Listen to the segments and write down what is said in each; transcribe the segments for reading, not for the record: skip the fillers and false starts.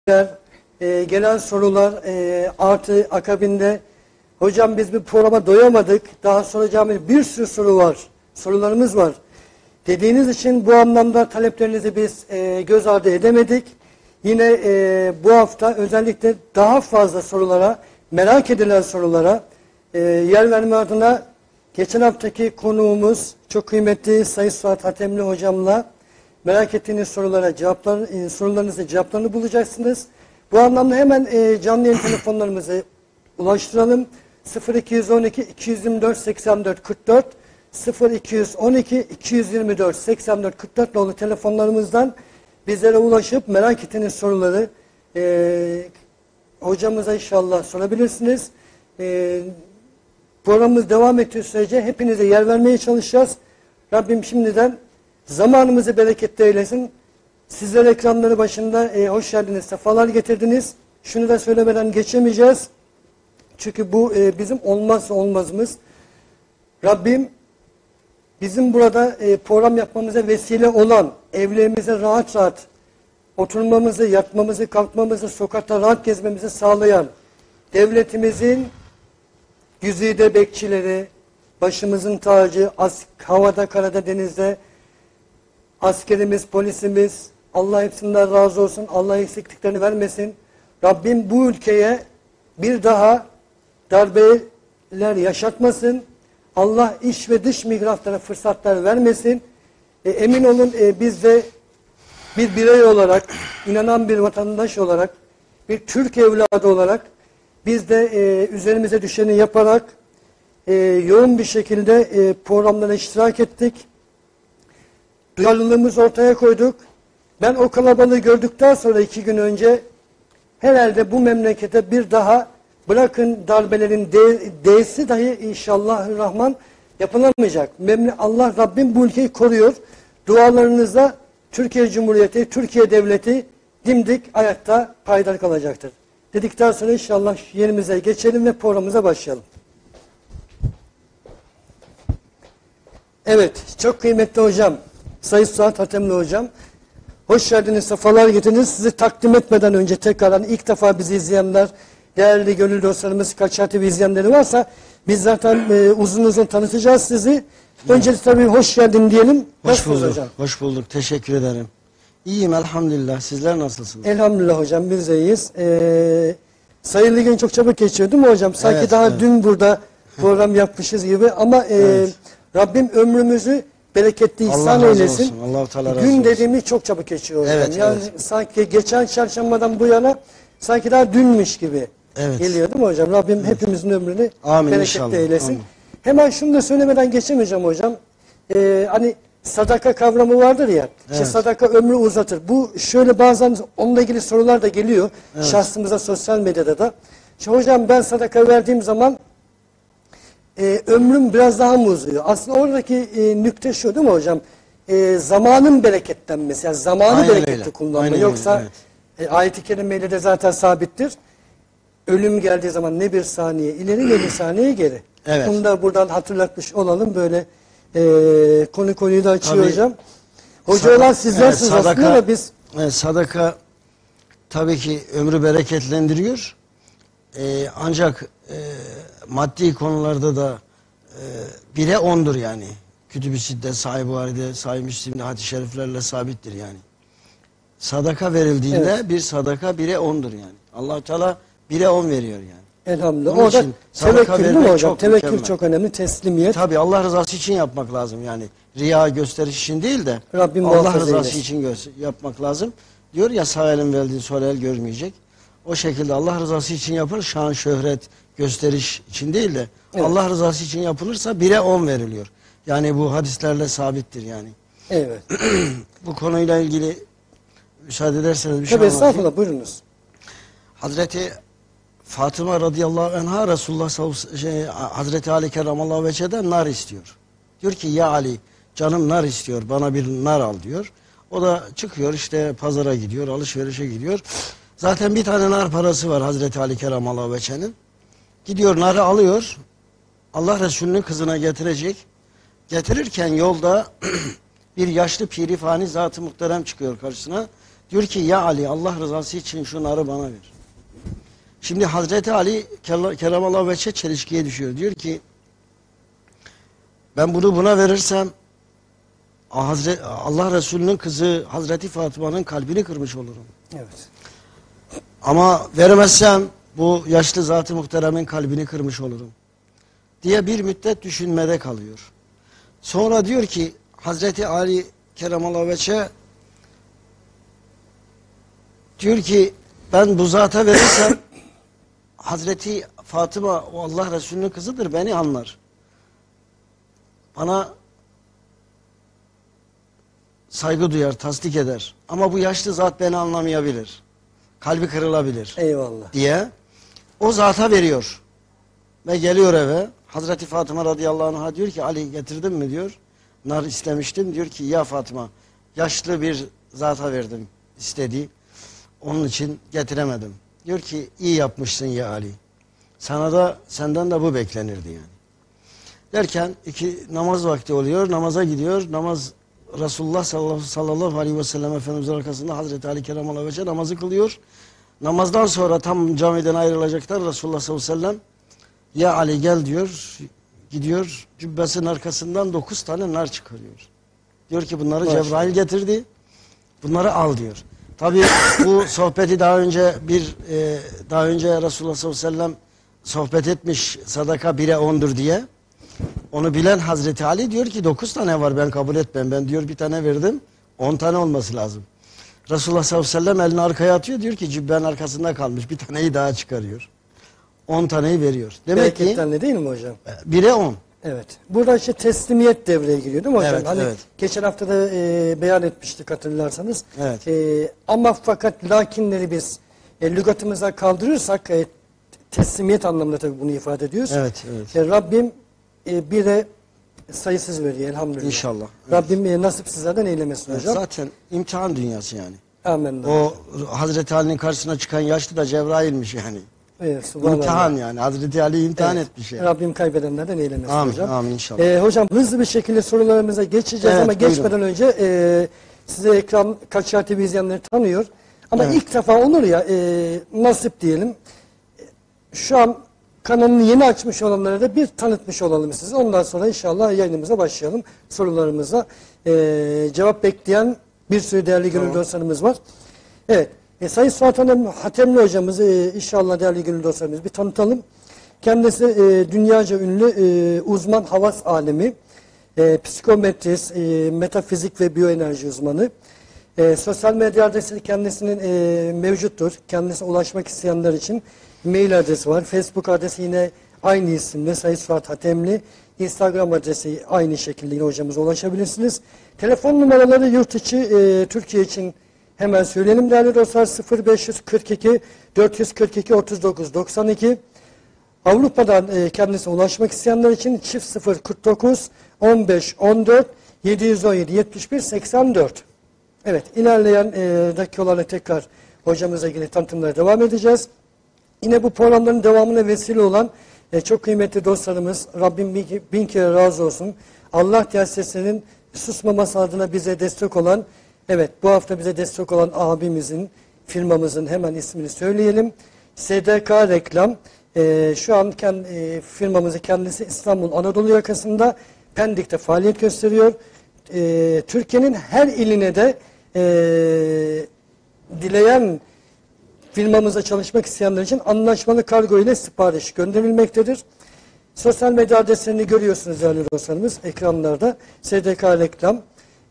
Gelen sorular artı akabinde hocam biz bir programa doyamadık. Daha soracağımız bir sürü sorularımız var. Dediğiniz için bu anlamda taleplerinizi biz göz ardı edemedik. Yine bu hafta özellikle daha fazla sorulara, merak edilen sorulara yer verme adına geçen haftaki konuğumuz çok kıymetli Sayın Suat Hatemli hocamla merak ettiğiniz sorularınızı cevaplarını bulacaksınız. Bu anlamda hemen canlı yayın telefonlarımızı ulaştıralım. 0212 224 84 44 0212 224 84 44 nolu telefonlarımızdan bizlere ulaşıp merak ettiğiniz soruları hocamıza inşallah sorabilirsiniz. Programımız devam ettiği sürece hepinize yer vermeye çalışacağız. Rabbim şimdiden zamanımızı bereketli eylesin. Sizler ekranları başında hoş geldiniz, sefalar getirdiniz. Şunu da söylemeden geçemeyeceğiz. Çünkü bu bizim olmazsa olmazımız. Rabbim bizim burada program yapmamıza vesile olan, evlerimize rahat rahat oturmamızı, yatmamızı, kalkmamızı, sokakta rahat gezmemizi sağlayan devletimizin güzide bekçileri, başımızın tacı, havada, karada, denizde, askerimiz, polisimiz, Allah hepsinden razı olsun, Allah eksikliklerini vermesin. Rabbim bu ülkeye bir daha darbeler yaşatmasın. Allah iç ve dış mihraklara fırsatlar vermesin. Emin olun biz de bir birey olarak, inanan bir vatandaş olarak, bir Türk evladı olarak biz de üzerimize düşeni yaparak yoğun bir şekilde programlara iştirak ettik. Duyarlılığımızı ortaya koyduk. Ben o kalabalığı gördükten sonra 2 gün önce herhalde bu memlekete bir daha bırakın darbelerin D'si dahi inşallahirrahman yapılamayacak. Allah Rabbim bu ülkeyi koruyor. Dualarınızla Türkiye Cumhuriyeti, Türkiye Devleti dimdik ayakta payidar kalacaktır. Dedikten sonra inşallah yerimize geçelim ve programımıza başlayalım. Evet, çok kıymetli hocam, Sayın Suat Hatemli hocam. Hoş geldiniz, sefalar getirdiniz. Sizi takdim etmeden önce tekrardan ilk defa bizi izleyenler, değerli gönül dostlarımız, Kaçar TV izleyenleri varsa biz zaten uzun uzun tanıtacağız sizi. Öncelikle tabii hoş geldin diyelim. Hoş bulduk hocam. Hoş bulduk. Teşekkür ederim. İyiyim elhamdülillah. Sizler nasılsınız? Elhamdülillah hocam biz de iyiyiz. Sayılı gün çok çabuk geçiyor değil mi hocam? Sanki evet, daha dün burada program yapmışız gibi ama evet. Rabbim ömrümüzü bereketli ihsan eylesin. Allah-u Teala razı gün olsun. Dediğimiz çok çabuk geçiyor hocam. Evet, yani evet. Sanki geçen çarşambadan bu yana sanki daha dünmüş gibi geliyor değil mi hocam? Rabbim hepimizin ömrünü bereketli eylesin. Amin. Hemen şunu da söylemeden geçemeyeceğim hocam. Hani sadaka kavramı vardır ya. Evet. İşte sadaka ömrü uzatır. Bu şöyle bazen onunla ilgili sorular da geliyor. Evet. Şahsımıza sosyal medyada da. İşte hocam ben sadaka verdiğim zaman ömrüm biraz daha mı uzuyor? Aslında oradaki nükte şu değil mi hocam? Zamanın bereketlenmesi. Yani zamanı bereketli kullanma. Yoksa ayet-i kerimeyle de zaten sabittir. Ölüm geldiği zaman ne bir saniye ileri ne bir saniye geri. Evet. Bunu da buradan hatırlatmış olalım. Böyle konuyu da açıyor hocam. Hoca olan sizlersiniz aslında ama biz... sadaka tabii ki ömrü bereketlendiriyor. Ancak maddi konularda da 1'e 10'dur yani. Kütüb-i Sitte, Sahih Buhari'de, Sahih Müslim'de hadis-i şeriflerle sabittir yani. Sadaka verildiğinde bir sadaka 1'e 10'dur yani. Allah-u Teala 1'e 10 veriyor yani. Elhamdülillah. Orada tevekkül değil mi hocam? Tevekkül çok önemli. Teslimiyet. Tabii Allah rızası için yapmak lazım yani. Riya gösteriş için değil de Rabbim Allah rızası için yapmak lazım. Diyor ya sağ elin verdiğin sol el görmeyecek. O şekilde Allah rızası için yapılır. Şan, şöhret, gösteriş için değil de Allah rızası için yapılırsa 1'e 10 veriliyor. Yani bu hadislerle sabittir yani. Evet. Bu konuyla ilgili müsaade ederseniz bir şey anlatayım. Estağfurullah buyurunuz. Hazreti Fatıma radıyallahu anha Resulullah Hazreti Ali kerramallahu veceheden nar istiyor. Diyor ki ya Ali canım nar istiyor bana bir nar al diyor. O da çıkıyor işte pazara gidiyor alışverişe gidiyor. Zaten bir tane nar parası var Hazreti Ali kerramallahu vecehenin. Gidiyor narı alıyor. Allah Resulü'nün kızına getirecek. Getirirken yolda bir yaşlı pirifani zat-ı muhterem çıkıyor karşısına. Diyor ki ya Ali Allah rızası için şu narı bana ver. Şimdi Hazreti Ali Kerramallahu Veche çelişkiye düşüyor. Diyor ki ben bunu buna verirsem Allah Resulü'nün kızı Hazreti Fatıma'nın kalbini kırmış olurum. Evet. Ama veremezsem bu yaşlı zat-ı muhteremin kalbini kırmış olurum diye bir müddet düşünmede kalıyor. Sonra diyor ki Hazreti Ali Kerramallahu Veche diyor ki ben bu zata verirsem Hazreti Fatıma o Allah Resulü'nün kızıdır, beni anlar. Bana saygı duyar, tasdik eder. Ama bu yaşlı zat beni anlamayabilir. Kalbi kırılabilir. Eyvallah. Diye o zata veriyor. Ve geliyor eve. Hazreti Fatıma radıyallahu anh'a diyor ki Ali getirdin mi diyor. Nar istemiştim. Diyor ki ya Fatıma yaşlı bir zata verdim istedi. Onun için getiremedim. Diyor ki iyi yapmışsın ya Ali. Senden de bu beklenirdi yani. Derken namaz vakti oluyor. Namaza gidiyor. Namaz Resulullah sallallahu aleyhi ve sellem Efendimizin arkasında Hazreti Ali Kerramallahu Veche namazı kılıyor. Namazdan sonra tam camiden ayrılacaklar Resulullah sallallahu aleyhi ve sellem ya Ali gel diyor. Gidiyor cübbesinin arkasından 9 tane nar çıkarıyor. Diyor ki bunları Maşallah. Cebrail getirdi. Bunları al diyor. Tabii bu sohbeti daha önce Resulullah sallallahu aleyhi ve sellem sohbet etmiş sadaka 1'e 10'dur diye. Onu bilen Hazreti Ali diyor ki 9 tane var ben kabul etmem. Ben diyor bir tane verdim 10 tane olması lazım. Resulullah sallallahu aleyhi ve sellem elini arkaya atıyor diyor ki cübbenin arkasında kalmış bir taneyi daha çıkarıyor. 10 taneyi veriyor. Demek ki Bereketlerle değil mi hocam? 1'e 10. Evet. Burada işte teslimiyet devreye giriyor değil mi hocam? Evet, Hani evet. geçen hafta da beyan etmiştik hatırlarsanız. Evet. Ama fakat lakinleri biz lügatımıza kaldırırsak teslimiyet anlamında tabii bunu ifade ediyoruz. Evet, evet. Rabbim bire sayısız veriyor elhamdülillah. İnşallah. Evet. Rabbim nasipsizlerden eylemesin hocam. Zaten imtihan dünyası yani. Amin. O Hazreti Ali'nin karşısına çıkan yaşlı da Cebrail'miş yani. Evet, subhanallah. İmtihan yani. Hazreti Ali imtihan Evet. etmiş yani. Rabbim kaybedenlerden eylemesin Amin, hocam. amin inşallah. Hocam hızlı bir şekilde sorularımıza geçeceğiz Evet, ama buyurun. geçmeden önce size ekran Kaçar TV izleyenleri tanıyor. Ama Evet. ilk defa olur ya nasip diyelim. Şu an kanalını yeni açmış olanlara da bir tanıtmış olalım size. Ondan sonra inşallah yayınımıza başlayalım. Sorularımıza cevap bekleyen bir sürü değerli gönül dostlarımız var. Evet. Sayın Suat Hatemli hocamızı inşallah değerli gönül dostlarımız bir tanıtalım. Kendisi dünyaca ünlü uzman havas alemi, psikometrist, metafizik ve biyoenerji uzmanı. Sosyal medya adresi kendisinin mevcuttur. Kendisine ulaşmak isteyenler için mail adresi var. Facebook adresi yine aynı isimle Sayın Suat Hatemli. Instagram adresi aynı şekilde yine hocamıza ulaşabilirsiniz. Telefon numaraları yurt içi Türkiye için hemen söyleyelim değerli dostlar. 0542 442 39 92. Avrupa'dan kendisine ulaşmak isteyenler için çift 049 15 14 717 71 84. Evet, ilerleyen dakikalarla tekrar hocamızla ilgili tanıtımlara devam edeceğiz. Yine bu programların devamına vesile olan çok kıymetli dostlarımız, Rabbim bin kere razı olsun. Allah Teala'nın susmaması adına bize destek olan, evet bu hafta bize destek olan abimizin, firmamızın hemen ismini söyleyelim. SDK Reklam. Şu an firmamızı kendisi İstanbul Anadolu yakasında Pendik'te faaliyet gösteriyor. Türkiye'nin her iline de dileyen firmamıza çalışmak isteyenler için anlaşmalı kargo ile sipariş gönderilmektedir. Sosyal medya adreslerini görüyorsunuz değerli dostlarımız ekranlarda. SDK Reklam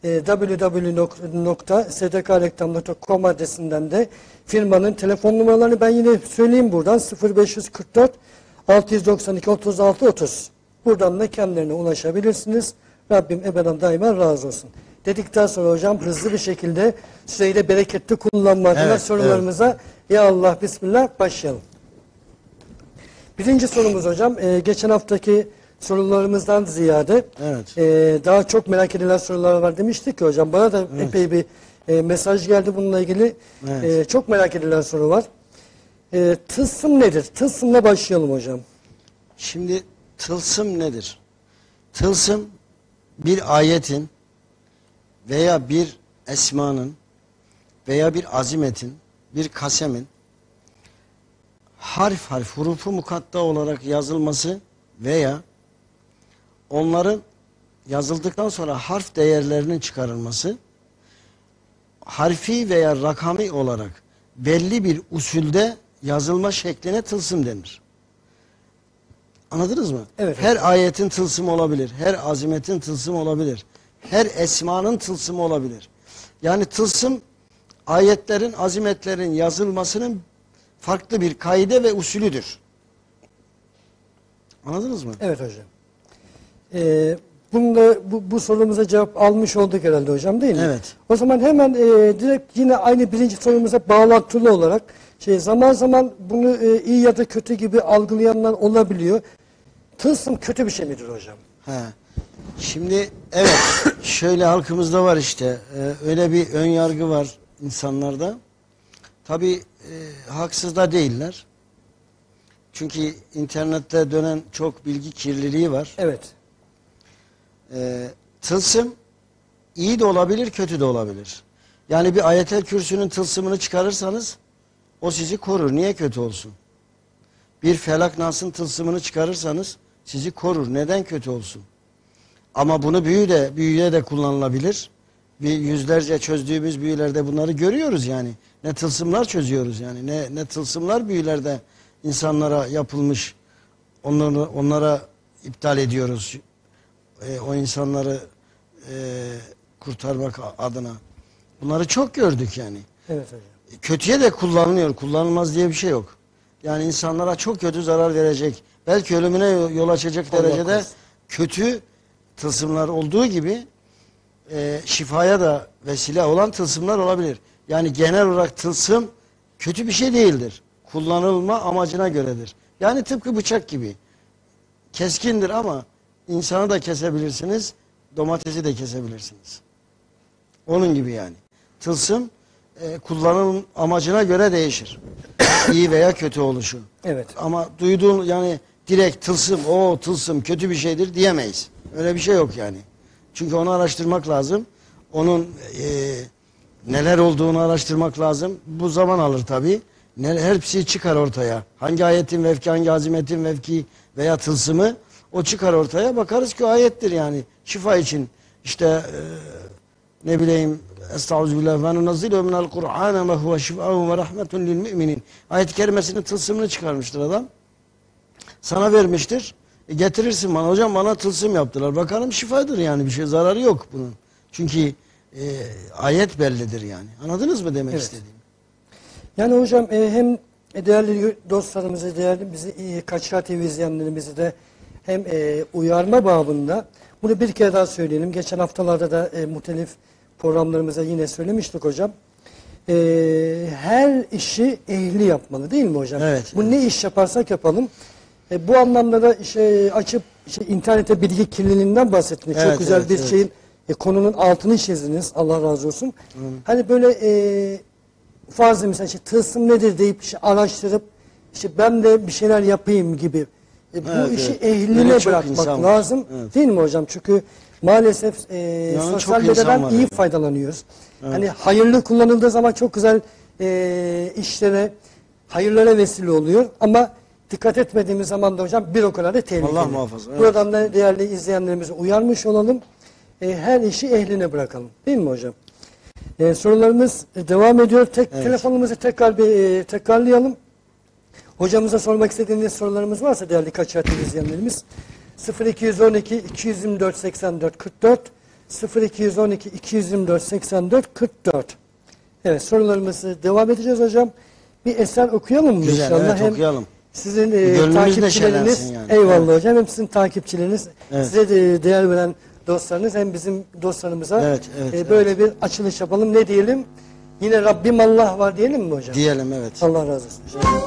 www.sdkreklam.com adresinden de firmanın telefon numaralarını ben yine söyleyeyim buradan 0544 692 36 30. Buradan da kendilerine ulaşabilirsiniz. Rabbim ebeden daima razı olsun. Dedikten sonra hocam hızlı bir şekilde süreyi de bereketli kullanmak adına sorularımıza ya Allah bismillah başlayalım. Birinci sorumuz hocam geçen haftaki sorularımızdan ziyade daha çok merak edilen sorular var demiştik ki hocam. Bana da epey bir mesaj geldi bununla ilgili. Çok merak edilen soru var. Tılsım nedir? Tılsımla başlayalım hocam. Şimdi tılsım nedir? Tılsım bir ayetin veya bir esmanın veya bir azimetin, bir kasemin harf harf, hurufu mukatta olarak yazılması veya onların yazıldıktan sonra harf değerlerinin çıkarılması, harfi veya rakami olarak belli bir usulde yazılma şekline tılsım denir. Anladınız mı? Evet. Her ayetin tılsımı olabilir, her azimetin tılsımı olabilir, her esmanın tılsımı olabilir. Yani tılsım, ayetlerin, azimetlerin yazılmasının farklı bir kaide ve usulüdür. Anladınız mı? Evet hocam. Bu sorumuza cevap almış olduk herhalde hocam, değil mi? Evet. O zaman hemen direkt yine aynı birinci sorumuza bağlantılı olarak zaman zaman bunu iyi ya da kötü gibi algılayanlar olabiliyor. Tılsım kötü bir şey midir hocam? He. Şimdi evet, şöyle halkımızda var işte, öyle bir ön yargı var insanlarda. Tabii haksız da değiller. Çünkü internette dönen çok bilgi kirliliği var. Evet. Tılsım iyi de olabilir, kötü de olabilir. Yani bir Ayetel Kürsü'nün tılsımını çıkarırsanız o sizi korur. Niye kötü olsun? Bir Felak Nas'ın tılsımını çıkarırsanız sizi korur. Neden kötü olsun? Ama bunu büyüye de kullanılabilir. Bir yüzlerce çözdüğümüz büyülerde bunları görüyoruz yani. Ne tılsımlar çözüyoruz yani. Ne tılsımlar büyülerde insanlara yapılmış. Onlara iptal ediyoruz. O insanları kurtarmak adına. Bunları çok gördük yani. Evet hocam. Kötüye de kullanılıyor. Kullanılmaz diye bir şey yok. Yani insanlara çok kötü zarar verecek, belki ölümüne yol açacak derecede kötü tılsımlar olduğu gibi şifaya da vesile olan tılsımlar olabilir. Yani genel olarak tılsım kötü bir şey değildir. Kullanılma amacına göredir. Yani tıpkı bıçak gibi. Keskindir ama insanı da kesebilirsiniz, domatesi de kesebilirsiniz. Onun gibi yani. Tılsım kullanım amacına göre değişir. İyi veya kötü oluşu. Evet. Ama duyduğun yani direkt tılsım, o tılsım kötü bir şeydir diyemeyiz. Öyle bir şey yok yani. Çünkü onu araştırmak lazım. Onun neler olduğunu araştırmak lazım. Bu zaman alır tabii. Hepsi çıkar ortaya. Hangi ayetin vefki, hangi azimetin vefki veya tılsımı o çıkar ortaya. Bakarız ki o ayettir yani. Şifa için işte ne bileyim Estağfirullah ve nunazzilu minel Kur'an ve huve şifa'un ve rahmetun lil müminin. Ayet-i kerimesinin tılsımını çıkarmıştır adam. Sana vermiştir. Getirirsin bana, hocam bana tılsım yaptılar. Bakalım şifadır yani, bir şey zararı yok bunun. Çünkü ayet bellidir yani. Anladınız mı demek istediğim? Yani hocam hem değerli dostlarımızı, değerli bizi Kaçar TV izleyenlerimizi de hem uyarma babında bunu bir kere daha söyleyelim. Geçen haftalarda da muhtelif programlarımıza yine söylemiştik hocam. Her işi ehli yapmalı değil mi hocam? Evet. Bu ne iş yaparsak yapalım. Bu anlamda da açıp internete bilgi kirliliğinden bahsettiniz. Evet, çok güzel evet, bir evet. şeyin konunun altını çizdiniz. Allah razı olsun. Hani böyle fazla mesela tılsım nedir deyip araştırıp ben de bir şeyler yapayım gibi. Bu Evet, işi evet. ehline Böyle çok bırakmak insan var. lazım. Evet. Değil mi hocam? Çünkü maalesef çok sosyal insan medyadan var iyi yani. faydalanıyoruz. Hani hayırlı kullanıldığı zaman çok güzel işlere, hayırlara vesile oluyor. Ama dikkat etmediğimiz zaman da hocam bir o kadar da tehlikeli. Allah muhafaza. Evet. Buradan da değerli izleyenlerimizi uyarmış olalım. Her işi ehline bırakalım. Değil mi hocam? Sorularımız devam ediyor. Telefonumuzu tekrar bir tekrarlayalım. Hocamıza sormak istediğiniz sorularımız varsa değerli Kaçar TV izleyenlerimiz 0212 224 84 44 0212 224 84 44. Evet, sorularımızı devam edeceğiz hocam. Bir eser okuyalım mı Güzel, inşallah? evet, Hem okuyalım. sizin Gönlümüz takipçileriniz, neşelensin yani. eyvallah Evet. hocam, hem sizin takipçileriniz, Evet. size de değer veren dostlarınız, hem bizim dostlarımıza Evet, böyle bir açılış yapalım. Ne diyelim? Yine Rabbim Allah var diyelim mi hocam? Diyelim, evet. Allah razı olsun hocam.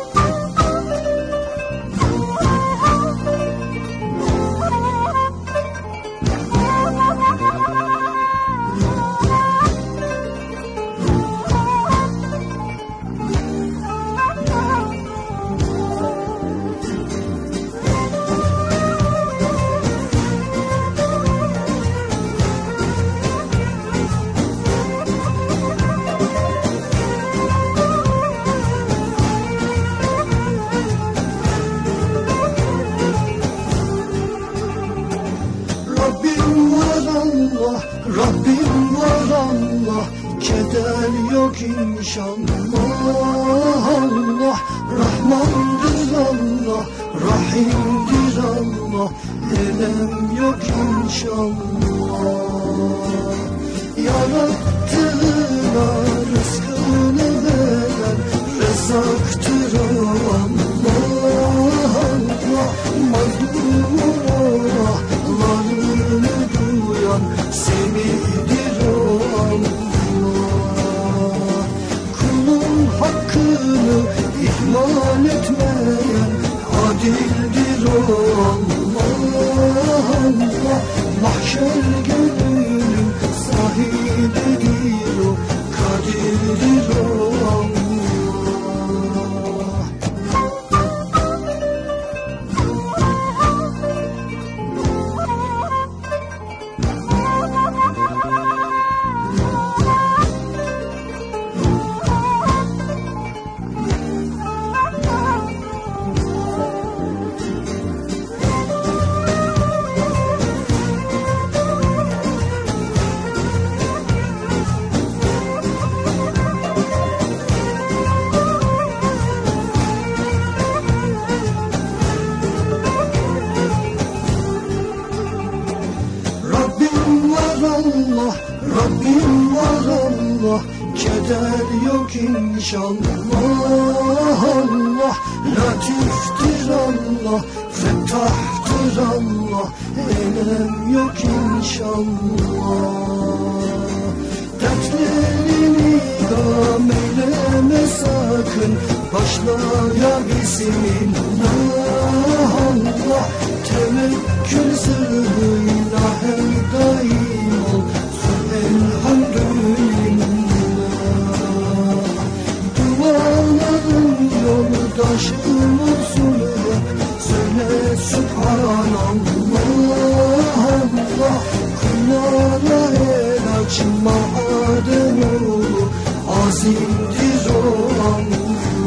keder yok inşallah. Allah Rahmandır, Allah Rahimdir, Allah elem yok inşallah. Yarattığına rızkını veren Rezzaktır o Allah. Allah mazlum Allah'larını duyan Semidir o Allah. Kulun hakkını ihmal etmeyen adildir o Allah. Allah mahşer gününün sahibidir o, kadirdir o Allah. Allah, Rabbim var Allah, keder yok inşallah. Allah latiftir, Allah fettahtır, Allah elem yok inşallah. Dertlerini gam eyleme sakın, başla ya Bismillah. Allah tevekkül sırrıyla her daim ol, elhamdülillah. Duaların yoldaşın olsun hep, söyle Subhanallah. Allah kullara el açma Ademoğlu, azimdir o Allah.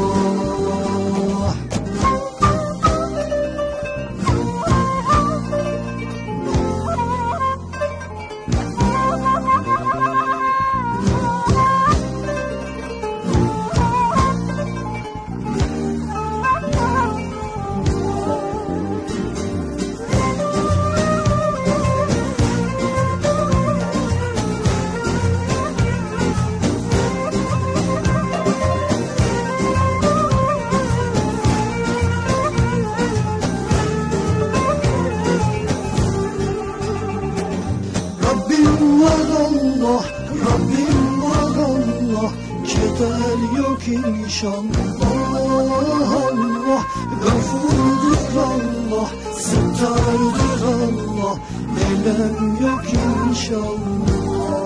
Allah, Rabbim var Allah, keder yok inşallah. Allah gafurdur, Allah settardır, Allah elem yok inşallah.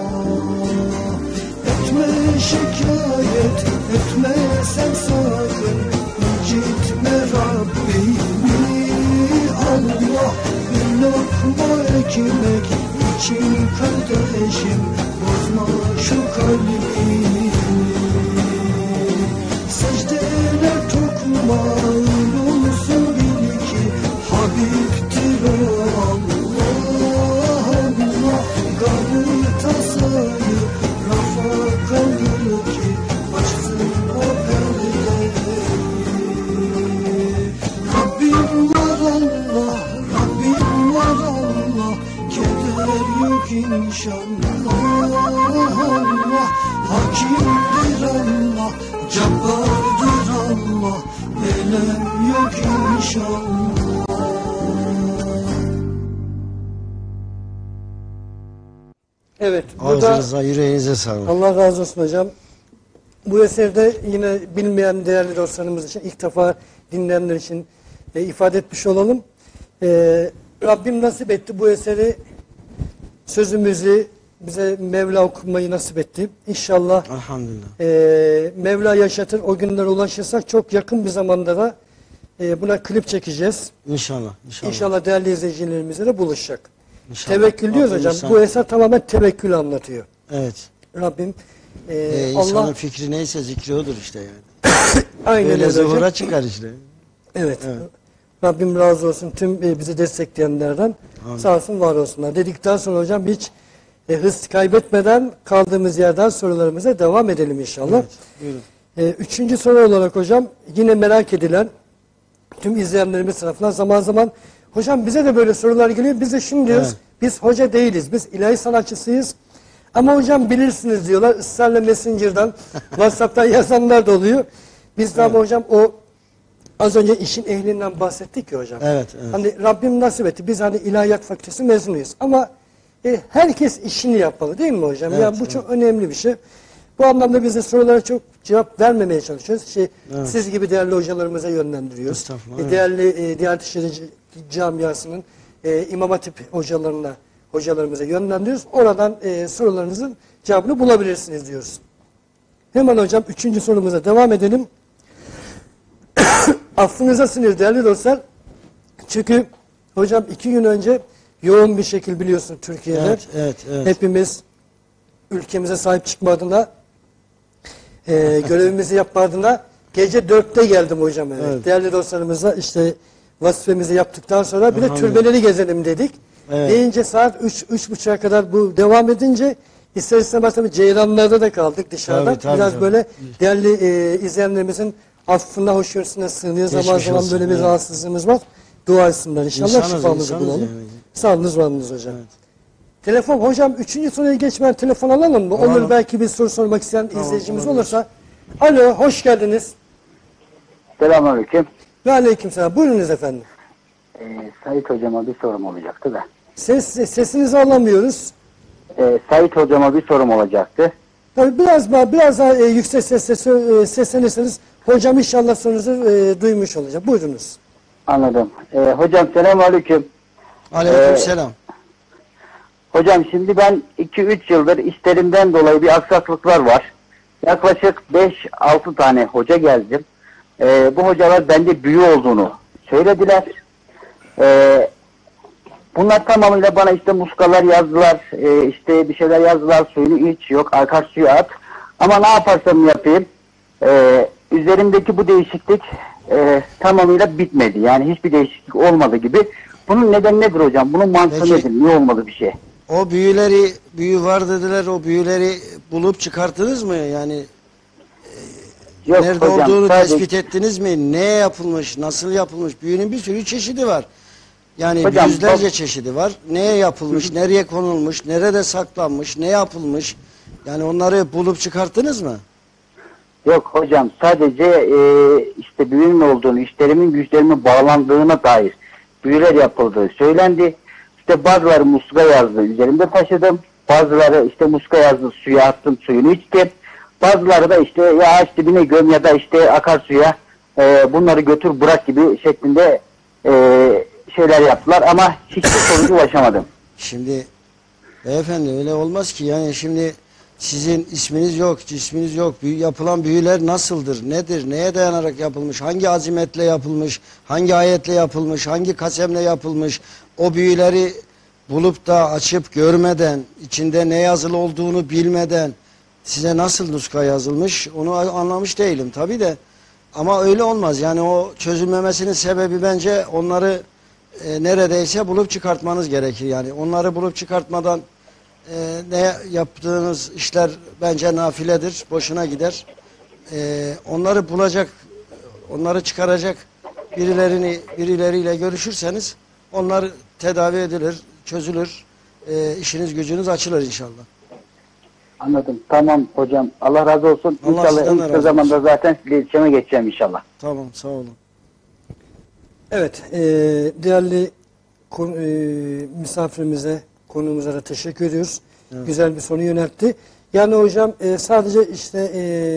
Etme şikayet, etme sen sakın, incitme Rabbimi. Allah bir lokma ekmek için kardeşim, bozma şu kalbimi. Secdeler tokmağın olsun, bil ki Habibtir o Allah. Allah gamı tasayı rafa kaldır ki açsın o perdeyi. Rabbim var Allah, Rabbim var Allah, keder yok inşallah. Allah hakimdir, Allah cabbardır, Allah elem yok inşallah. Evet, ağzınıza, yüreğinize sağlık. Allah razı olsun hocam. Bu eserde yine bilmeyen değerli dostlarımız için, ilk defa dinleyenler için ifade etmiş olalım. Rabbim nasip etti bu eseri, sözümüzü bize Mevla okumayı nasip etti. İnşallah Mevla yaşatır, o günlere ulaşırsak çok yakın bir zamanda da buna klip çekeceğiz. İnşallah. İnşallah değerli izleyicilerimizle de buluşacak. İnşallah. Tevekkül diyoruz hocam. Bu eser tamamen tevekkül anlatıyor. Evet. Rabbim İnsanın Allah fikri neyse zikri odur işte yani. aynen böyle öyle zuhura hocam. çıkar işte. Evet. Rabbim razı olsun tüm bizi destekleyenlerden. Amin. Sağ olsun, var olsunlar. Dedikten sonra hocam hiç hız kaybetmeden kaldığımız yerden sorularımıza devam edelim inşallah. Evet, buyurun. Üçüncü soru olarak hocam yine merak edilen tüm izleyenlerimiz tarafından zaman zaman hocam bize de böyle sorular geliyor. Biz de şimdi diyoruz biz hoca değiliz. Biz ilahi sanatçısıyız. Ama hocam bilirsiniz diyorlar. Israrla Messenger'dan, WhatsApp'tan yazanlar da oluyor. Biz de ama hocam o az önce işin ehlinden bahsettik ya hocam. Evet. Hani Rabbim nasip etti. Biz hani ilahiyat fakültesi mezunuyuz. Ama herkes işini yapmalı değil mi hocam? Evet, Yani bu çok önemli bir şey. Bu anlamda biz de sorulara çok cevap vermemeye çalışıyoruz. Siz gibi değerli hocalarımıza yönlendiriyoruz. Estağfurullah, Değerli Diyanet İşleri Camiası'nın İmam Hatip hocalarımıza yönlendiriyoruz. Oradan sorularınızın cevabını bulabilirsiniz diyoruz. Hemen hocam 3. sorumuza devam edelim. Affınıza sınır değerli dostlar. Çünkü hocam 2 gün önce yoğun bir şekil biliyorsun Türkiye'de. Evet. Hepimiz ülkemize sahip çıkma adına görevimizi yapma adına gece 4'te geldim hocam. Evet. Değerli dostlarımızla işte vazifemizi yaptıktan sonra bir de türbeleri gezelim dedik. Deyince saat 3-3.30'a kadar bu devam edince ister istemez tabii ceylanlarda da kaldık dışarıda. Biraz böyle değerli izleyenlerimizin affına, hoşgörüsüne sığınıyor. Zaman zaman böyle bir rahatsızlığımız var. Dua etsinler inşallah şifamızı bulalım. Sağolunuz varlığınız hocam. Evet. Telefon hocam 3. soruya geçmeden telefon alalım mı? Olur belki bir soru sormak isteyen izleyicimiz olursa. Alo hoş geldiniz. Selamünaleyküm. Ve aleykümselam. Buyurunuz efendim. Sait hocama bir sorum olacaktı da. Sesinizi alamıyoruz. Sait hocama bir sorum olacaktı. Tabii biraz daha yüksek sesle seslenirseniz hocam inşallah sorunuzu duymuş olacak. Buyurunuz. Anladım. Hocam selamünaleyküm. Aleykümselam. Hocam şimdi ben 2-3 yıldır işlerimden dolayı bir aksaklıklar var. Yaklaşık 5-6 tane hoca geldim. Bu hocalar bende büyü olduğunu söylediler. Bunlar tamamıyla bana işte muskalar yazdılar, işte bir şeyler yazdılar, suyunu iç, yok akarsuyu at. Ama ne yaparsam yapayım, üzerimdeki bu değişiklik tamamıyla bitmedi. Yani hiçbir değişiklik olmadı gibi. Bunun nedeni nedir hocam? Bunun mantığı nedir? Niye olmadı bir şey? O büyü var dediler, o büyüleri bulup çıkarttınız mı? Yani Yok, nerede hocam, olduğunu sadece tespit ettiniz mi? Ne yapılmış, nasıl yapılmış? Büyünün bir sürü çeşidi var. Yani hocam, yüzlerce çeşidi var. Neye yapılmış, nereye konulmuş, nerede saklanmış, ne yapılmış? Yani onları bulup çıkarttınız mı? Yok hocam, sadece işte büyünün olduğunu, işlerimin güçlerimin bağlandığına dair büyüler yapıldığı söylendi. İşte bazıları muska yazdı, üzerimde taşıdım. Bazıları işte muska yazdı, suya attım, suyunu içtim. Bazıları da işte ya ağaç dibine göm ya da işte akarsuya bunları götür bırak gibi şeklinde şeyler yaptılar ama hiçbir sonuca ulaşamadım. Şimdi beyefendi öyle olmaz ki. Yani şimdi sizin isminiz yok, cisminiz yok. Yapılan büyüler nasıldır, nedir, neye dayanarak yapılmış, hangi azimetle yapılmış, hangi ayetle yapılmış, hangi kasemle yapılmış, o büyüleri bulup da açıp görmeden, içinde ne yazılı olduğunu bilmeden size nasıl nuska yazılmış onu anlamış değilim tabii de. Ama öyle olmaz. Yani o çözülmemesinin sebebi bence onları neredeyse bulup çıkartmanız gerekir. Yani onları bulup çıkartmadan ne yaptığınız işler bence nafiledir, boşuna gider. Onları bulacak, onları çıkaracak birileriyle görüşürseniz onlar tedavi edilir, çözülür, işiniz gücünüz açılır inşallah. Anladım. Tamam hocam. Allah razı olsun. Allah İnşallah en kısa zamanda zaten iletişime geçeceğim inşallah. Tamam, sağ olun. Evet, değerli misafirimize, konuğumuza da teşekkür ediyoruz. Evet. Güzel bir soru yöneltti. Yani hocam sadece işte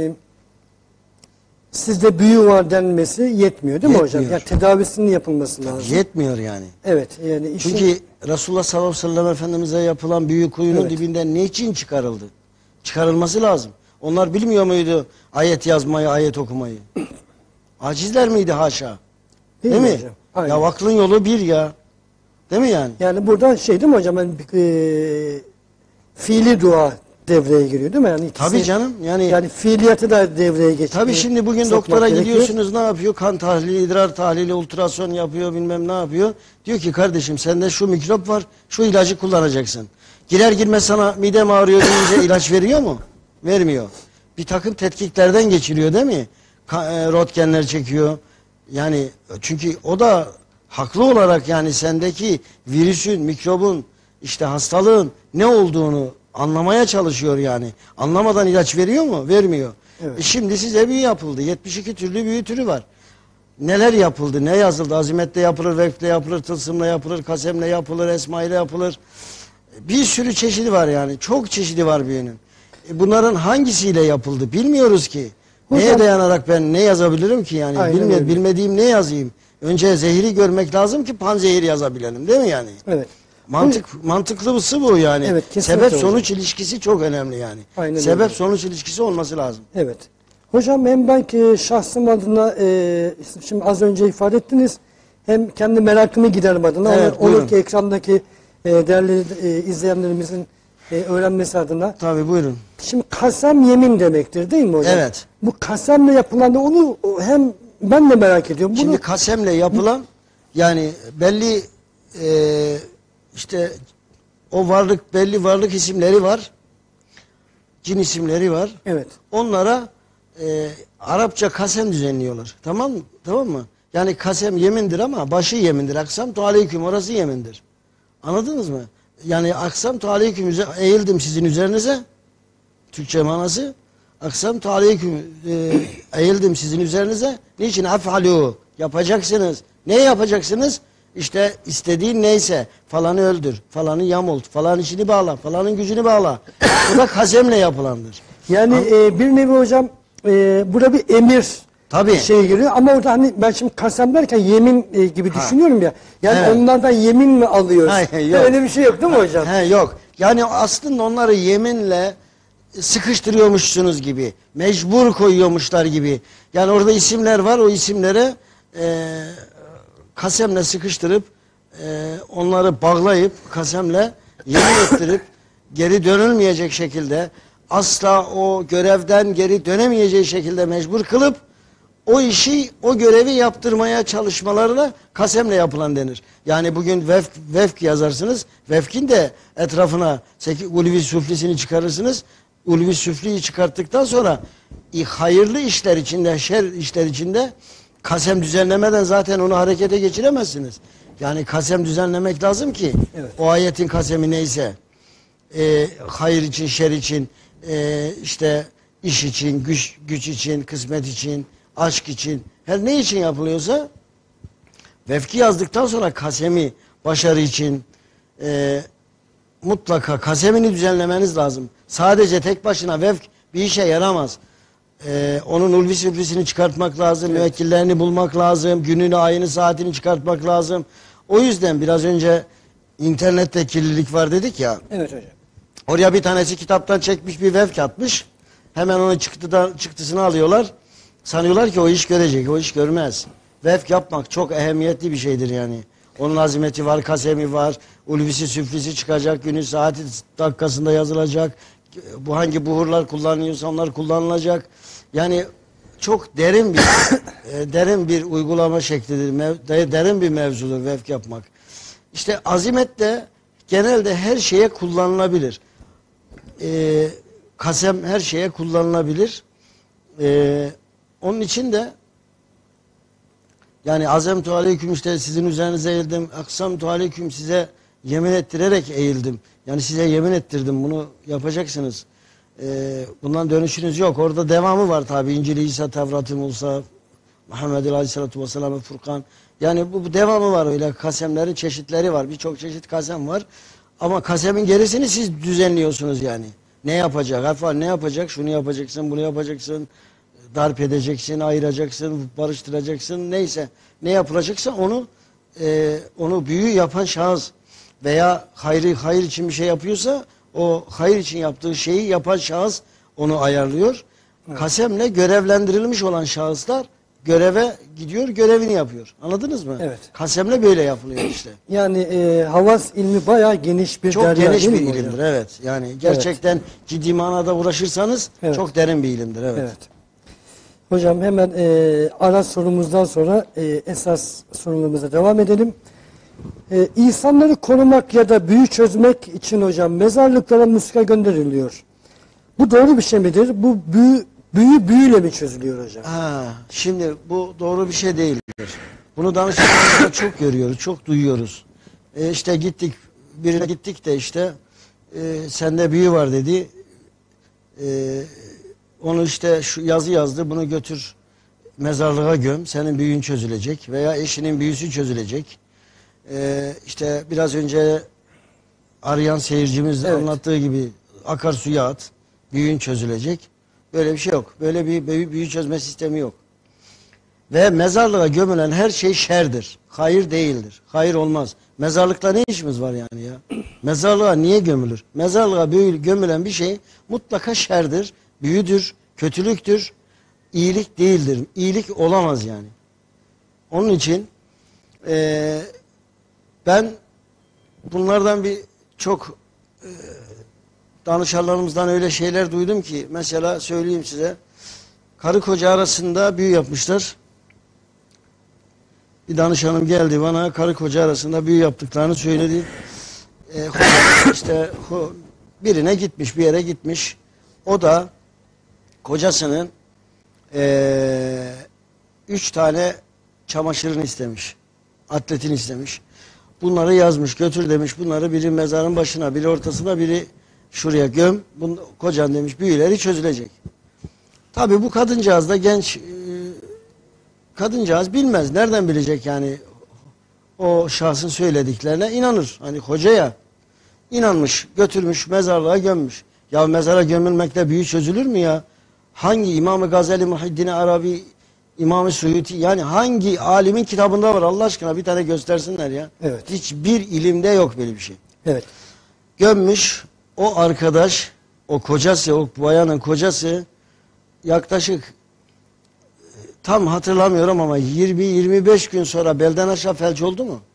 sizde büyü var denmesi yetmiyor değil mi hocam? Yani tedavisinin yapılması lazım. Yetmiyor yani. Evet. Yani çünkü Resulullah sallallahu aleyhi ve sellem Efendimiz'e yapılan büyü kuyunun dibinden niçin çıkarıldı? Çıkarılması lazım. Onlar bilmiyor muydu ayet yazmayı, ayet okumayı? Acizler miydi haşa? Değil mi? Hocam? Aynen. Ya aklın yolu bir ya. Değil mi yani? Yani buradan şey değil mi hocam? Yani, fiili dua devreye giriyor değil mi? Yani tabii canım. Yani fiiliyatı da devreye geçiyor. Tabii şimdi bugün doktora gidiyorsunuz, ne yapıyor? Kan tahlili, idrar tahlili, ultrason yapıyor, bilmem ne yapıyor. Diyor ki kardeşim sende şu mikrop var, şu ilacı kullanacaksın. Girer girmez sana midem ağrıyor deyince ilaç veriyor mu? Vermiyor. Bir takım tetkiklerden geçiriyor değil mi? Röntgenler çekiyor. Yani çünkü o da haklı olarak yani sendeki virüsün, mikrobun, işte hastalığın ne olduğunu anlamaya çalışıyor yani. Anlamadan ilaç veriyor mu? Vermiyor. Evet. Şimdi size büyü yapıldı. 72 türlü büyü türü var. Neler yapıldı, ne yazıldı? Azimette yapılır, vefle yapılır, tılsımla yapılır, kasemle yapılır, esmayla yapılır. Bir sürü çeşidi var yani. Çok çeşidi var büyünün. Bunların hangisiyle yapıldı bilmiyoruz ki. Hocam, neye dayanarak ben ne yazabilirim ki yani? Aynen öyle. Bilmediğim ne yazayım? Önce zehri görmek lazım ki panzehir yazabilelim değil mi yani? Evet. Mantıklısı bu yani. Evet, kesinlikle Sebep sonuç hocam. ilişkisi çok önemli yani. Aynen Sebep öyle. sonuç ilişkisi olması lazım. Evet. Hocam hem ben ki şahsım adına şimdi az önce ifade ettiniz, hem kendi merakımı giderme adına, Evet, olur buyurun. ki ekrandaki değerli izleyenlerimizin öğrenmesi adına. Tabii buyurun. Şimdi kasem yemin demektir değil mi hocam? Evet. Bu kasemle yapılan da onu hem ben de merak ediyorum. Bunu Şimdi kasemle yapılan yani belli işte o belli varlık isimleri var. Cin isimleri var. evet. Onlara Arapça kasem düzenliyorlar. Tamam mı? Tamam mı? Yani kasem yemindir ama başı yemindir. Aksam tu aleyküm orası yemindir. Anladınız mı? Yani aksam tu aleyküm eğildim sizin üzerinize. Türkçe manası. Aksam tu aleyküm eğildim sizin üzerinize. Niçin? Af'alû. Yapacaksınız. Ne yapacaksınız? İşte istediğin neyse falanı öldür, falanı yamult, falanın içini bağla, falanın gücünü bağla. Bu da kasemle yapılandır. Yani bir nevi hocam burada bir emir Tabii. şey giriyor ama orada hani ben şimdi kasem derken yemin gibi düşünüyorum ya. Yani Evet. onlardan yemin mi alıyoruz? Hayır, yok. Öyle bir şey yok değil mi hocam? He, yok. Yani aslında onları yeminle sıkıştırıyormuşsunuz gibi. Mecbur koyuyormuşlar gibi. Yani orada isimler var. O isimlere kasemle sıkıştırıp onları bağlayıp kasemle yemin ettirip geri dönülmeyecek şekilde asla o görevden geri dönemeyeceği şekilde mecbur kılıp o işi, o görevi yaptırmaya çalışmalarına kasemle yapılan denir. Yani bugün vefk yazarsınız. Vefkin de etrafına ulvi süflisini çıkarırsınız. Ulvi süfliyi çıkarttıktan sonra hayırlı işler içinde, şer işler içinde kasem düzenlemeden zaten onu harekete geçiremezsiniz. Yani kasem düzenlemek lazım ki evet. o ayetin kasemi neyse hayır için, şer için, işte iş için, güç için, kısmet için, aşk için, her ne için yapılıyorsa vefki yazdıktan sonra kasemi başarı için mutlaka kasemini düzenlemeniz lazım. Sadece tek başına vefk bir işe yaramaz. Onun ulvi süflisini çıkartmak lazım, evet. Müvekkillerini bulmak lazım, gününü, ayını, saatini çıkartmak lazım. O yüzden biraz önce internette kirlilik var dedik ya. Evet hocam. Oraya bir tanesi kitaptan çekmiş bir vefk atmış. Hemen onun çıktısını alıyorlar. Sanıyorlar ki o iş görecek. O iş görmez. Vefk yapmak çok ehemmiyetli bir şeydir yani. Onun azimeti var, kasemi var. Ulvisi süflisi çıkacak. Günü saati dakikasında yazılacak. Bu hangi buhurlar kullanıyorsa onlar kullanılacak. Yani çok derin bir derin bir uygulama şeklidir. Derin bir mevzudur vefk yapmak. İşte azimet de genelde her şeye kullanılabilir. Kasem her şeye kullanılabilir. Onun için de yani azemtu aleyküm işte sizin üzerinize eğildim. Aksamtu aleyküm size yemin ettirerek eğildim. Yani size yemin ettirdim bunu yapacaksınız. Bundan dönüşünüz yok. Orada devamı var tabi. İncil, İsa, Tevrat-ı Musa, Muhammed Aleyhisselatü Vesselam, Furkan. Yani bu devamı var öyle kasemlerin çeşitleri var. Birçok çeşit kasem var. Ama kasemin gerisini siz düzenliyorsunuz yani. Ne yapacak? Efendim ne yapacak? Şunu yapacaksın, bunu yapacaksın. Darp edeceksin, ayıracaksın, barıştıracaksın. Neyse ne yapılacaksa onu büyü yapan şahıs veya hayır için bir şey yapıyorsa o hayır için yaptığı şeyi yapan şahıs onu ayarlıyor. Evet. Kasemle görevlendirilmiş olan şahıslar göreve gidiyor, görevini yapıyor. Anladınız mı? Evet. Kasemle böyle yapılıyor işte. Yani havas ilmi bayağı geniş bir çok derya, geniş bir değil mi ilimdir hocam? evet. Yani gerçekten ciddi manada uğraşırsanız evet. çok derin bir ilimdir evet. Evet. Hocam hemen ara sorumuzdan sonra esas sorumuza devam edelim. insanları korumak ya da büyü çözmek için hocam mezarlıklara muska gönderiliyor. Bu doğru bir şey midir? Bu büyüyle mi çözülüyor hocam? Şimdi bu doğru bir şey değildir. Bunu danışmanlarımızda çok görüyoruz, çok duyuyoruz. İşte gittik, birine gittik de işte sende büyü var dedi. Onu işte şu yazı yazdı, bunu götür mezarlığa göm, senin büyün çözülecek veya eşinin büyüsü çözülecek. İşte biraz önce arayan seyircimiz anlattığı gibi akarsuya at, büyün çözülecek. Böyle bir şey yok. Böyle bir büyü çözme sistemi yok. Ve mezarlığa gömülen her şey şerdir. Hayır değildir. Hayır olmaz. Mezarlıkta ne işimiz var yani ya? Mezarlığa niye gömülür? Mezarlığa gömülen bir şey mutlaka şerdir, büyüdür, kötülüktür, iyilik değildir. İyilik olamaz yani. Onun için ben bunlardan çok danışanlarımızdan öyle şeyler duydum ki, mesela söyleyeyim size, karı koca arasında büyü yapmışlar. Bir danışanım geldi bana, karı koca arasında büyü yaptıklarını söyledi. İşte birine gitmiş, bir yere gitmiş. O da kocasının 3 tane çamaşırını istemiş. Atletini istemiş. Bunları yazmış, götür demiş. Bunları biri mezarın başına, biri ortasına, biri şuraya göm. Kocan demiş, büyüleri çözülecek. Tabii bu kadıncağız da genç kadıncağız bilmez. Nereden bilecek yani o şahsın söylediklerine inanır. Hani hocaya inanmış, götürmüş, mezarlığa gömmüş. Ya mezara gömülmekle büyü çözülür mü ya? Hangi İmam-ı Gazali, Muhiddin Arabi, İmam-ı Suyuti, yani hangi alimin kitabında var Allah aşkına, bir tane göstersinler ya. Evet. Hiçbir ilimde yok böyle bir şey. Evet. Gömmüş, o arkadaş, o kocası, o bayanın kocası yaklaşık tam hatırlamıyorum ama 20-25 gün sonra belden aşağı felç oldu mu?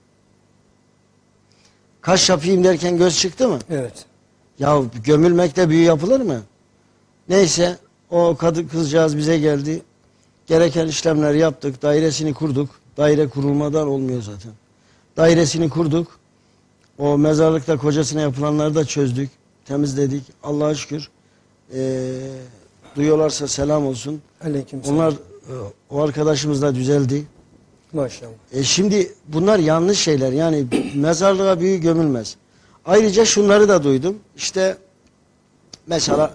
Kaş yapayım derken göz çıktı mı? Evet. Ya gömülmekte büyü yapılır mı? Neyse o kızcağız bize geldi. Gereken işlemleri yaptık. Dairesini kurduk. Daire kurulmadan olmuyor zaten. Dairesini kurduk. O mezarlıkta kocasına yapılanları da çözdük. Temizledik. Allah'a şükür. Duyuyorlarsa selam olsun. Aleykümselam. Onlar o arkadaşımız da düzeldi. Maşallah. Şimdi bunlar yanlış şeyler. Yani mezarlığa büyü gömülmez. Ayrıca şunları da duydum. İşte mesela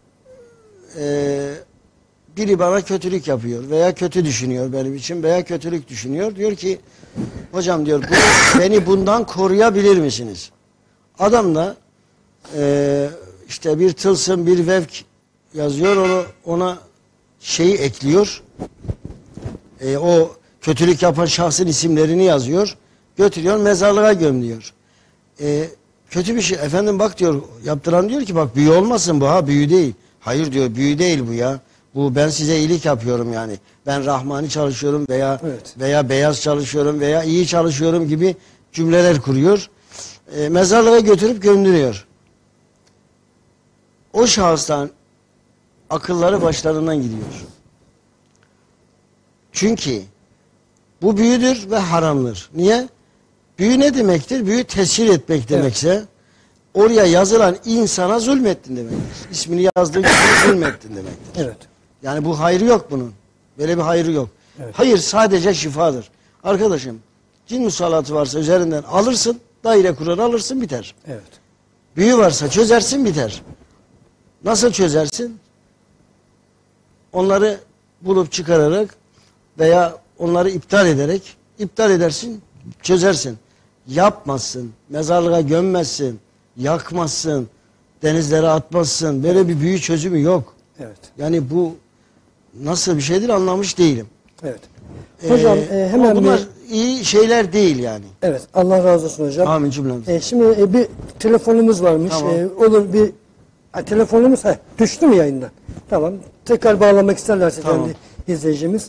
biri bana kötülük yapıyor veya kötü düşünüyor benim için veya kötülük düşünüyor. Diyor ki hocam diyor beni bundan koruyabilir misiniz? Adam da işte bir tılsım, bir vevk yazıyor, ona şeyi ekliyor. O kötülük yapan şahsın isimlerini yazıyor. Götürüyor mezarlığa gömüyor. Kötü bir şey. Efendim bak diyor, yaptıran diyor ki bak büyü olmasın bu, ha büyü değil. Hayır diyor, büyü değil bu ya. Bu ben size iyilik yapıyorum yani. Ben rahmani çalışıyorum veya beyaz çalışıyorum veya iyi çalışıyorum gibi cümleler kuruyor. Mezarlığa götürüp gömdürüyor. O şahıstan akılları başlarından gidiyor. Çünkü bu büyüdür ve haramdır. Niye? Büyü ne demektir? Büyü tesir etmek demekse oraya yazılan insana zulmettin demektir. İsmini yazdığın kişiye zulmettin demektir. Evet. Yani bu hayrı yok bunun. Böyle bir hayrı yok. Evet. Hayır sadece şifadır. Arkadaşım cin musallatı varsa üzerinden alırsın, daire kurar alırsın, biter. Evet. Büyü varsa çözersin, biter. Nasıl çözersin? Onları bulup çıkararak veya onları iptal edersin, çözersin. Yapmazsın, mezarlığa gömmezsin, yakmazsın, denizlere atmazsın. Böyle bir büyü çözümü yok. Evet. Yani bu nasıl bir şeydir anlamış değilim. Evet. Hocam hemen bunlar iyi şeyler değil yani. Evet. Allah razı olsun hocam. Amin cümlemiz. Şimdi bir telefonumuz varmış. Tamam. Olur bir telefonumuz düştü mü yayından? Tamam. Tekrar bağlamak isterlerse Tamam. kendi izleyicimiz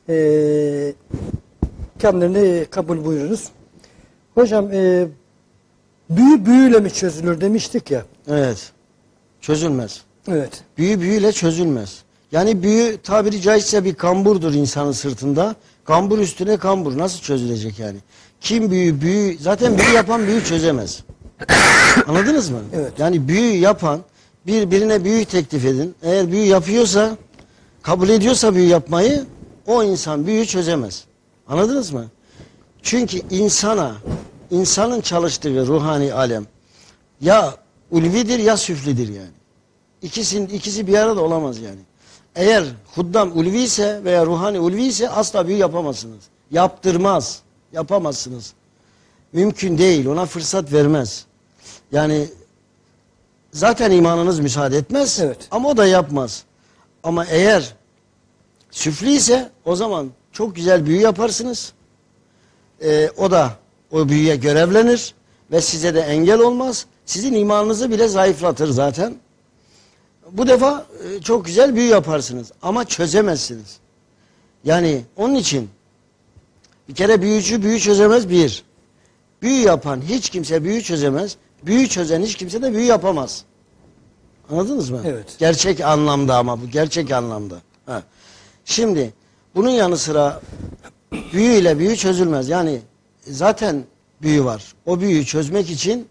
kendilerini kabul buyururuz. Hocam büyüyle mi çözülür demiştik ya. Evet. Çözülmez. Evet. Büyüyle çözülmez. Yani büyü tabiri caizse bir kamburdur insanın sırtında. Kambur üstüne kambur. Nasıl çözülecek yani? Kim büyü zaten büyü yapan büyü çözemez. Anladınız mı? Evet. Yani büyü yapan birine büyü teklif edin. Eğer büyü yapıyorsa, kabul ediyorsa büyü yapmayı, o insan büyü çözemez. Anladınız mı? Çünkü insanın çalıştığı ruhani alem ya ulvidir ya süflidir yani. İkisi bir arada olamaz yani. Eğer huddam ulvi ise veya ruhani ulvi ise asla büyü yapamazsınız. Yapamazsınız. Mümkün değil. Ona fırsat vermez. Yani zaten imanınız müsaade etmez. Evet. Ama o da yapmaz. Ama eğer süfli ise o zaman çok güzel büyü yaparsınız. O da o büyüye görevlenir ve size de engel olmaz. Sizin imanınızı bile zayıflatır zaten. Bu defa çok güzel büyü yaparsınız ama çözemezsiniz. Yani onun için bir kere büyücü büyü çözemez bir. Büyü yapan hiç kimse büyü çözemez. Büyü çözen hiç kimse de büyü yapamaz. Anladınız mı? Evet. Gerçek anlamda ama bu gerçek anlamda. Ha. Şimdi bunun yanı sıra büyüyle büyü çözülmez. Yani zaten büyü var. O büyüyü çözmek için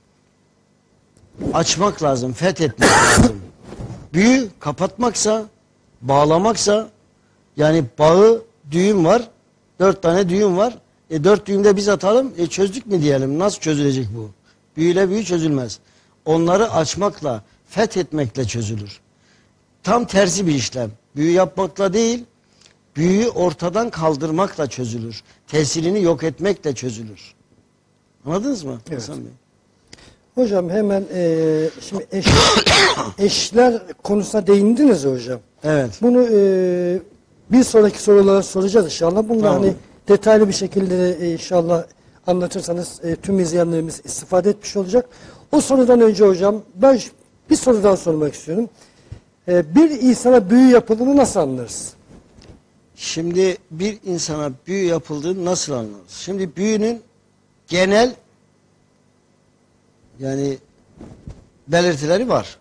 açmak lazım, fethetmek lazım. Büyü kapatmaksa, bağlamaksa, yani bağı düğüm var, 4 tane düğüm var. 4 düğümde biz atalım, çözdük mü diyelim? Nasıl çözülecek bu? Büyüyle büyü çözülmez. Onları açmakla, fethetmekle çözülür. Tam tersi bir işlem. Büyü yapmakla değil, büyüyü ortadan kaldırmakla çözülür. Tesirini yok etmekle çözülür. Anladınız mı? Evet. Hasan Bey? Hocam hemen şimdi eşler konusuna değindiniz hocam. Evet. Bunu bir sonraki sorulara soracağız inşallah. Bunu da Tamam. hani detaylı bir şekilde inşallah anlatırsanız tüm izleyenlerimiz istifade etmiş olacak. O sorudan önce hocam ben bir soru daha sormak istiyorum. Bir insana büyü yapıldığını nasıl anlarız? Şimdi bir insana büyü yapıldığını nasıl anlarız? Şimdi büyünün genel yani belirtileri var.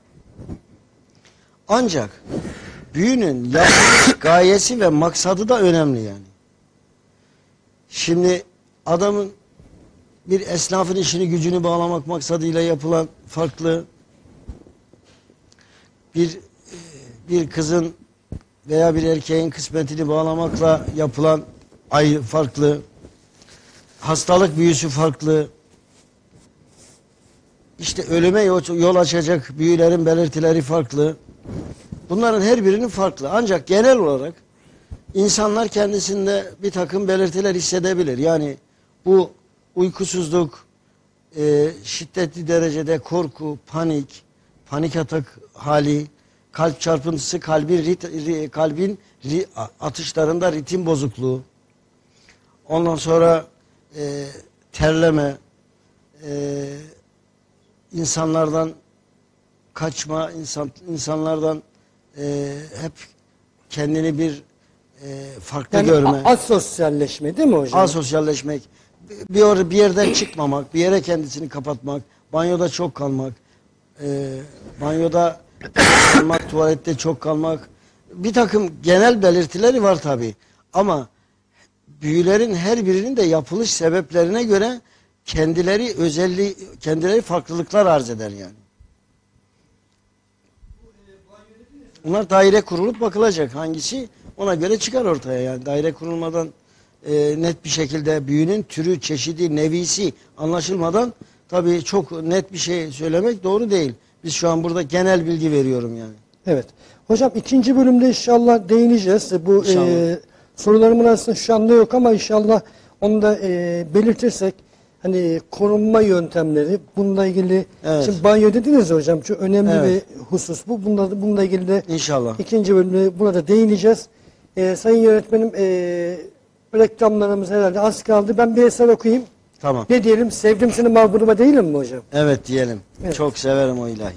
Ancak büyünün yapılış gayesi ve maksadı da önemli yani. Şimdi adamın bir esnafın işini gücünü bağlamak maksadıyla yapılan farklı, bir kızın veya bir erkeğin kısmetini bağlamakla yapılan farklı, hastalık büyüsü farklı, işte ölüme yol açacak büyülerin belirtileri farklı. Bunların her birinin farklı. Ancak genel olarak insanlar kendisinde bir takım belirtiler hissedebilir. Yani bu uykusuzluk, şiddetli derecede korku, panik atak hali, kalp çarpıntısı, kalbin atışlarında ritim bozukluğu, ondan sonra terleme, insanlardan kaçma, insanlardan hep kendini bir farklı Yani görme. asosyalleşme değil mi hocam? Asosyalleşmek, bir yerden çıkmamak, bir yere kendisini kapatmak, banyoda çok kalmak, banyoda kalmak, tuvalette çok kalmak, bir takım genel belirtileri var tabi. Ama büyülerin her birinin de yapılış sebeplerine göre kendileri farklılıklar arz eder yani. Bunlar daire kurulup bakılacak. Hangisi ona göre çıkar ortaya yani. Daire kurulmadan net bir şekilde büyünün türü, çeşidi, nevisi anlaşılmadan tabii çok net bir şey söylemek doğru değil. Biz şu an burada genel bilgi veriyorum yani. Evet. Hocam ikinci bölümde inşallah değineceğiz. Bu sorularımın arasında şu anda yok ama inşallah onu da belirtirsek hani korunma yöntemleri bununla ilgili. Evet. Şimdi banyo dediniz ya hocam. Çok önemli Evet. bir husus bu. Bununla ilgili de İnşallah. ikinci bölümde burada değineceğiz. Sayın yönetmenim reklamlarımız herhalde az kaldı. Ben bir eser okuyayım. Tamam. Ne diyelim? Sevdim seni mağburuma değilim mi hocam? Evet diyelim. Evet. Çok severim o ilahi.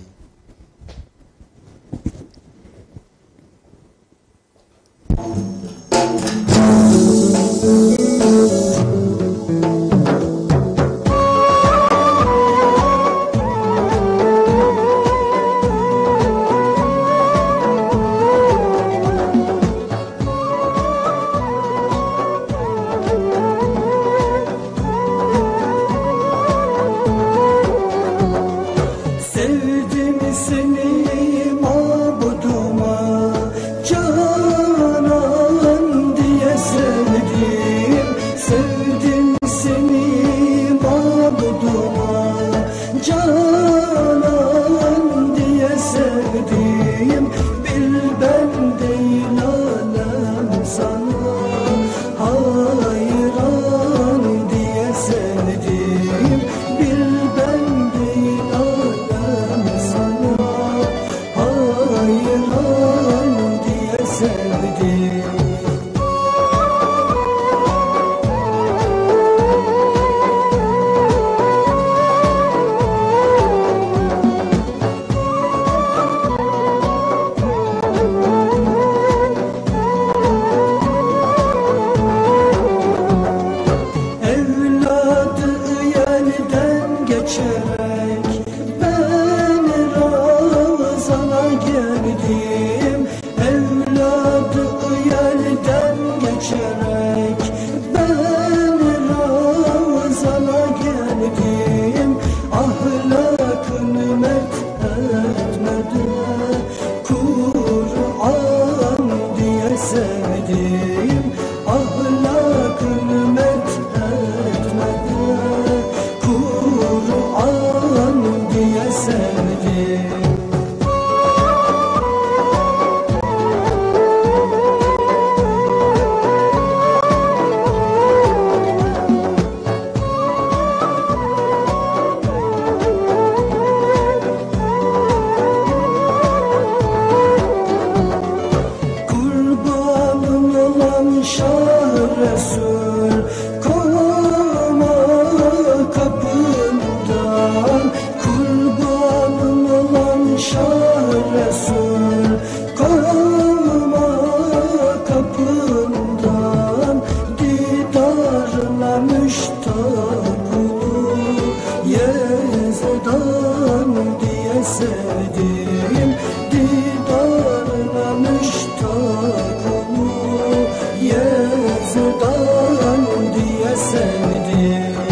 sevdim.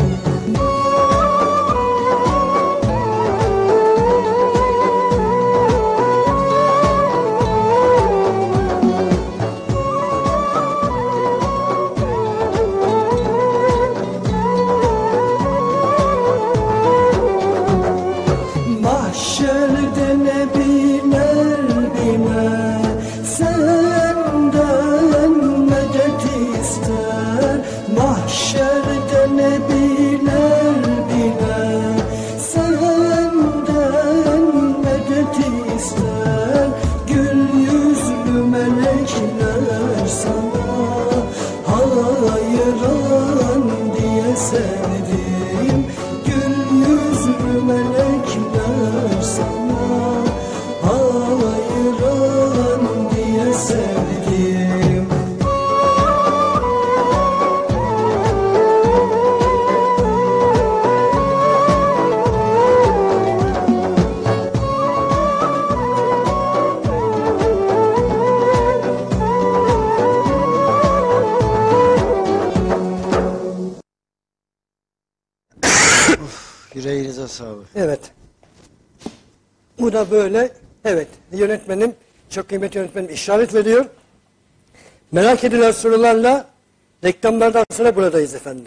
Mahşerde nebiler bile senden medet ister. Mahşerde nebiler bile senden medet ister. Gül yüzlü melekler sana hayran diye sevdim. Gül yüzlü melekler sana hayran diye sevdim. Yüreğinize sağlık. Evet. Bu da böyle. Evet. Yönetmenim, çok kıymetli yönetmenim işaret veriyor. Merak edilen sorularla reklamlardan sonra buradayız efendim.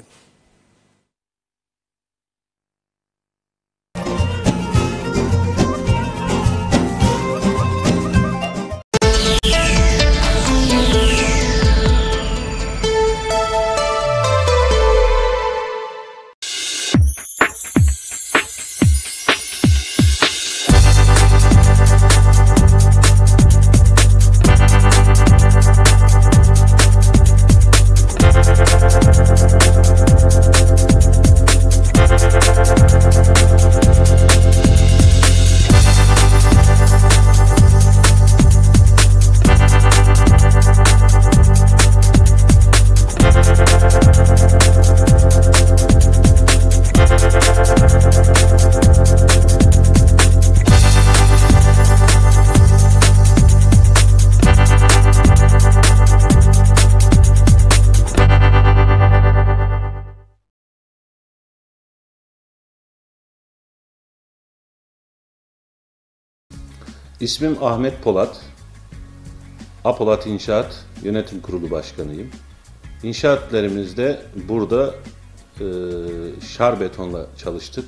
İsmim Ahmet Polat. Apolat İnşaat Yönetim Kurulu Başkanıyım. İnşaatlerimizde burada şar betonla çalıştık.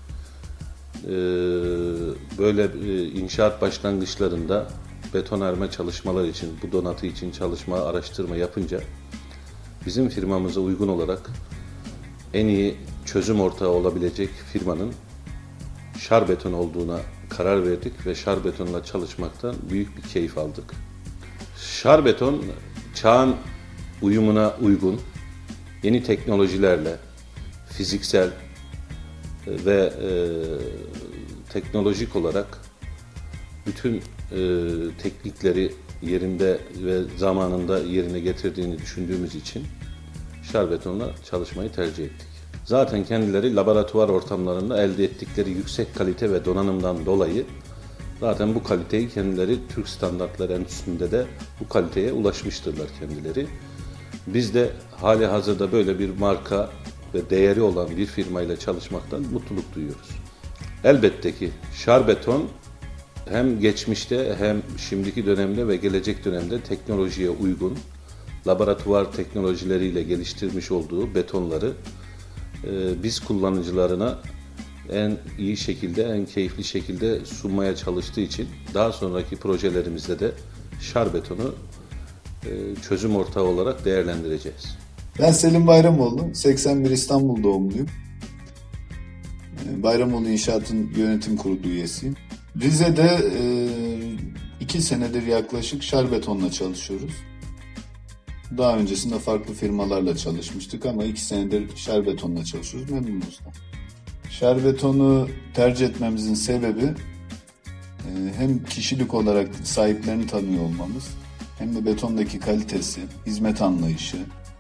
Böyle inşaat başlangıçlarında betonarme çalışmalar için, bu donatı için çalışma, araştırma yapınca bizim firmamıza uygun olarak en iyi çözüm ortağı olabilecek firmanın şar beton olduğuna karar verdik ve şar betonla çalışmaktan büyük bir keyif aldık. Şar beton çağın uyumuna uygun, yeni teknolojilerle, fiziksel ve teknolojik olarak bütün teknikleri yerinde ve zamanında yerine getirdiğini düşündüğümüz için şar betonla çalışmayı tercih ettik. Zaten kendileri laboratuvar ortamlarında elde ettikleri yüksek kalite ve donanımdan dolayı zaten bu kaliteyi kendileri Türk standartları enstitüsünde de bu kaliteye ulaşmıştırlar kendileri. Biz de hali hazırda böyle bir marka ve değeri olan bir firmayla çalışmaktan mutluluk duyuyoruz. Elbette ki şar beton hem geçmişte hem şimdiki dönemde ve gelecek dönemde teknolojiye uygun laboratuvar teknolojileriyle geliştirmiş olduğu betonları biz kullanıcılarına en iyi şekilde, en keyifli şekilde sunmaya çalıştığı için daha sonraki projelerimizde de şar betonu çözüm ortağı olarak değerlendireceğiz. Ben Selim Bayramoğlu, 81 İstanbul doğumluyum. Bayramoğlu İnşaat'ın yönetim kurulu üyesiyim. Rize'de 2 senedir yaklaşık şar betonla çalışıyoruz. Daha öncesinde farklı firmalarla çalışmıştık ama 2 senedir şar betonla çalışıyoruz. Memnunuz da. Şar betonu tercih etmemizin sebebi hem kişilik olarak sahiplerini tanıyor olmamız, hem de betondaki kalitesi, hizmet anlayışı.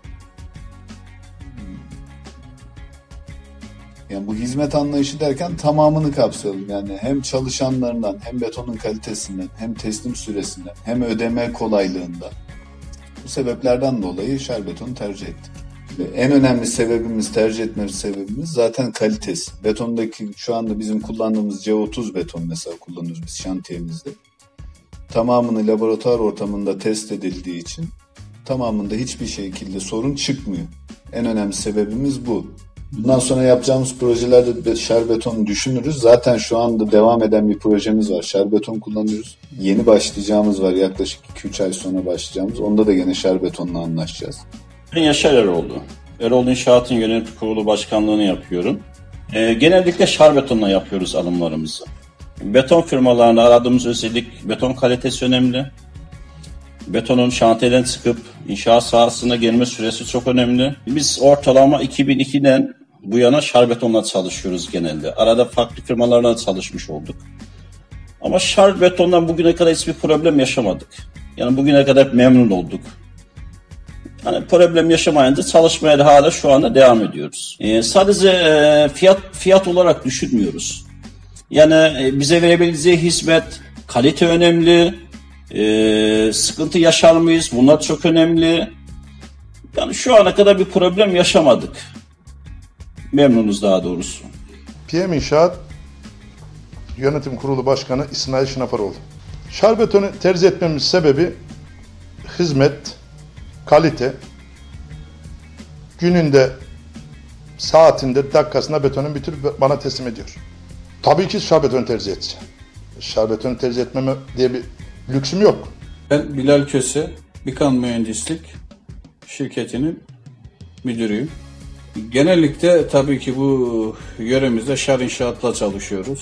Yani bu hizmet anlayışı derken tamamını kapsayalım. Yani hem çalışanlarından, hem betonun kalitesinden, hem teslim süresinden, hem ödeme kolaylığından. Bu sebeplerden dolayı şar betonu tercih ettik. En önemli sebebimiz, tercih etme sebebimiz zaten kalitesi. Betondaki şu anda bizim kullandığımız C30 beton mesela kullanıyoruz biz şantiyemizde. Tamamını laboratuvar ortamında test edildiği için tamamında hiçbir şekilde sorun çıkmıyor. En önemli sebebimiz bu. Bundan sonra yapacağımız projelerde şarbeton düşünürüz. Zaten şu anda devam eden bir projemiz var. Şarbeton kullanıyoruz. Yeni başlayacağımız var. Yaklaşık 2-3 ay sonra başlayacağımız. Onda da gene şarbetonla anlaşacağız. Ben Yaşar Eroğlu. Eroğlu İnşaat'ın yönetim kurulu başkanlığını yapıyorum. Genellikle şarbetonla yapıyoruz alımlarımızı. Beton firmalarını aradığımız özellik beton kalitesi önemli. Betonun şantiyeden çıkıp inşaat sahasına gelme süresi çok önemli. Biz ortalama 2002'den bu yana şarbetonla çalışıyoruz genelde. Arada farklı firmalarla çalışmış olduk. Ama şarbetondan bugüne kadar hiçbir problem yaşamadık. Yani bugüne kadar memnun olduk. Yani problem yaşamayınca çalışmaya da hala şu anda devam ediyoruz. Sadece fiyat olarak düşünmüyoruz. Yani bize verebileceği hizmet, kalite önemli. Sıkıntı yaşar mıyız? Bunlar çok önemli. Yani şu ana kadar bir problem yaşamadık. Memnunuz daha doğrusu. PM İnşaat Yönetim Kurulu Başkanı İsmail Şınafaroğlu. Şarbetonu tercih etmemiz sebebi hizmet, kalite, gününde, saatinde, dakikasında betonun bitirip bana teslim ediyor. Tabii ki şarbetonu tercih edeceğim. Şarbetonu tercih etmeme diye bir lüksüm yok. Ben Bilal Köse, Bikan Mühendislik şirketinin müdürüyüm. Genellikle tabii ki bu yöremizde Şar İnşaat'la çalışıyoruz.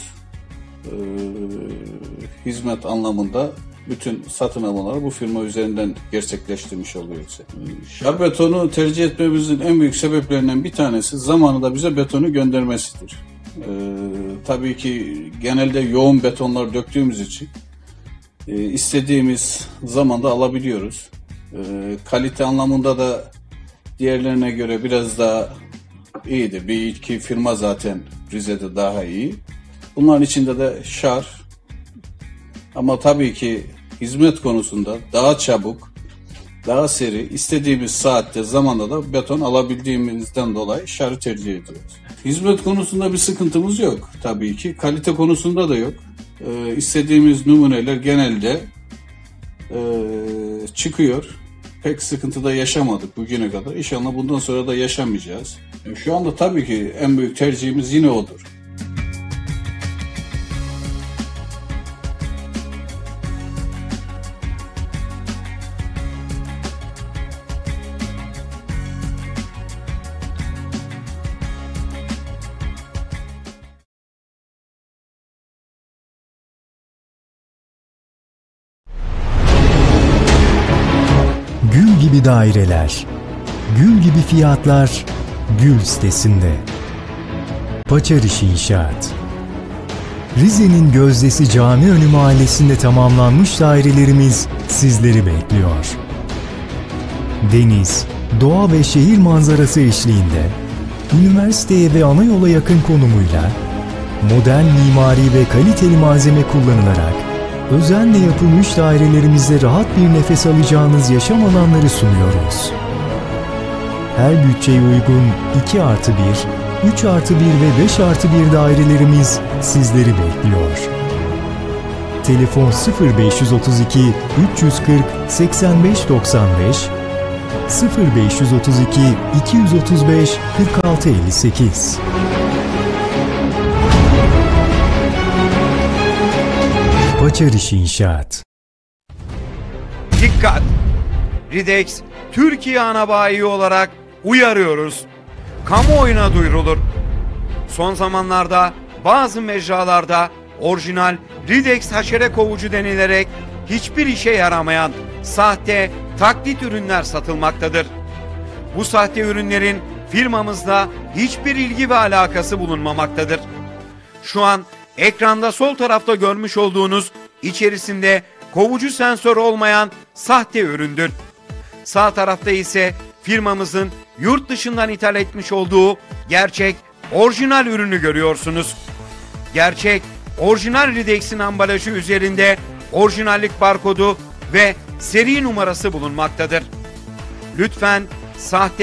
Hizmet anlamında bütün satın almaları bu firma üzerinden gerçekleştirmiş oluyoruz. Şarbetonu tercih etmemizin en büyük sebeplerinden bir tanesi zamanında bize betonu göndermesidir. Tabii ki genelde yoğun betonlar döktüğümüz için istediğimiz zamanda alabiliyoruz. Kalite anlamında da diğerlerine göre biraz daha iyidir. Bir iki firma zaten Rize'de daha iyi. Bunların içinde de Şar. Ama tabii ki hizmet konusunda daha çabuk, daha seri, istediğimiz saatte, zamanda da beton alabildiğimizden dolayı Şar'ı tercih ediyoruz. Hizmet konusunda bir sıkıntımız yok tabii ki. Kalite konusunda da yok. İstediğimiz numuneler genelde çıkıyor. Pek sıkıntı da yaşamadık bugüne kadar. İnşallah bundan sonra da yaşamayacağız. Şu anda tabii ki en büyük tercihimiz yine odur. Gül gibi daireler, gül gibi fiyatlar, Gül sitesinde. Paçariş İnşaat. Rize'nin gözdesi Camiönü Mahallesi'nde tamamlanmış dairelerimiz sizleri bekliyor. Deniz, doğa ve şehir manzarası eşliğinde, üniversiteye ve ana yola yakın konumuyla, modern mimari ve kaliteli malzeme kullanılarak, özenle yapılmış dairelerimizde rahat bir nefes alacağınız yaşam alanları sunuyoruz. Her bütçeye uygun 2+1, 3+1 ve 5+1 dairelerimiz sizleri bekliyor. Telefon 0532 340 8595, 0532 235 4658. Paçariş İnşaat. Dikkat! Ridex, Türkiye Anabayi olarak uyarıyoruz. Kamuoyuna duyurulur. Son zamanlarda bazı mecralarda orijinal Ridex haşere kovucu denilerek hiçbir işe yaramayan sahte, taklit ürünler satılmaktadır. Bu sahte ürünlerin firmamızla hiçbir ilgi ve alakası bulunmamaktadır. Şu an ekranda sol tarafta görmüş olduğunuz içerisinde kovucu sensör olmayan sahte üründür. Sağ tarafta ise firmamızın yurt dışından ithal etmiş olduğu gerçek, orijinal ürünü görüyorsunuz. Gerçek, orijinal Ridex'in ambalajı üzerinde orijinallik barkodu ve seri numarası bulunmaktadır. Lütfen sahte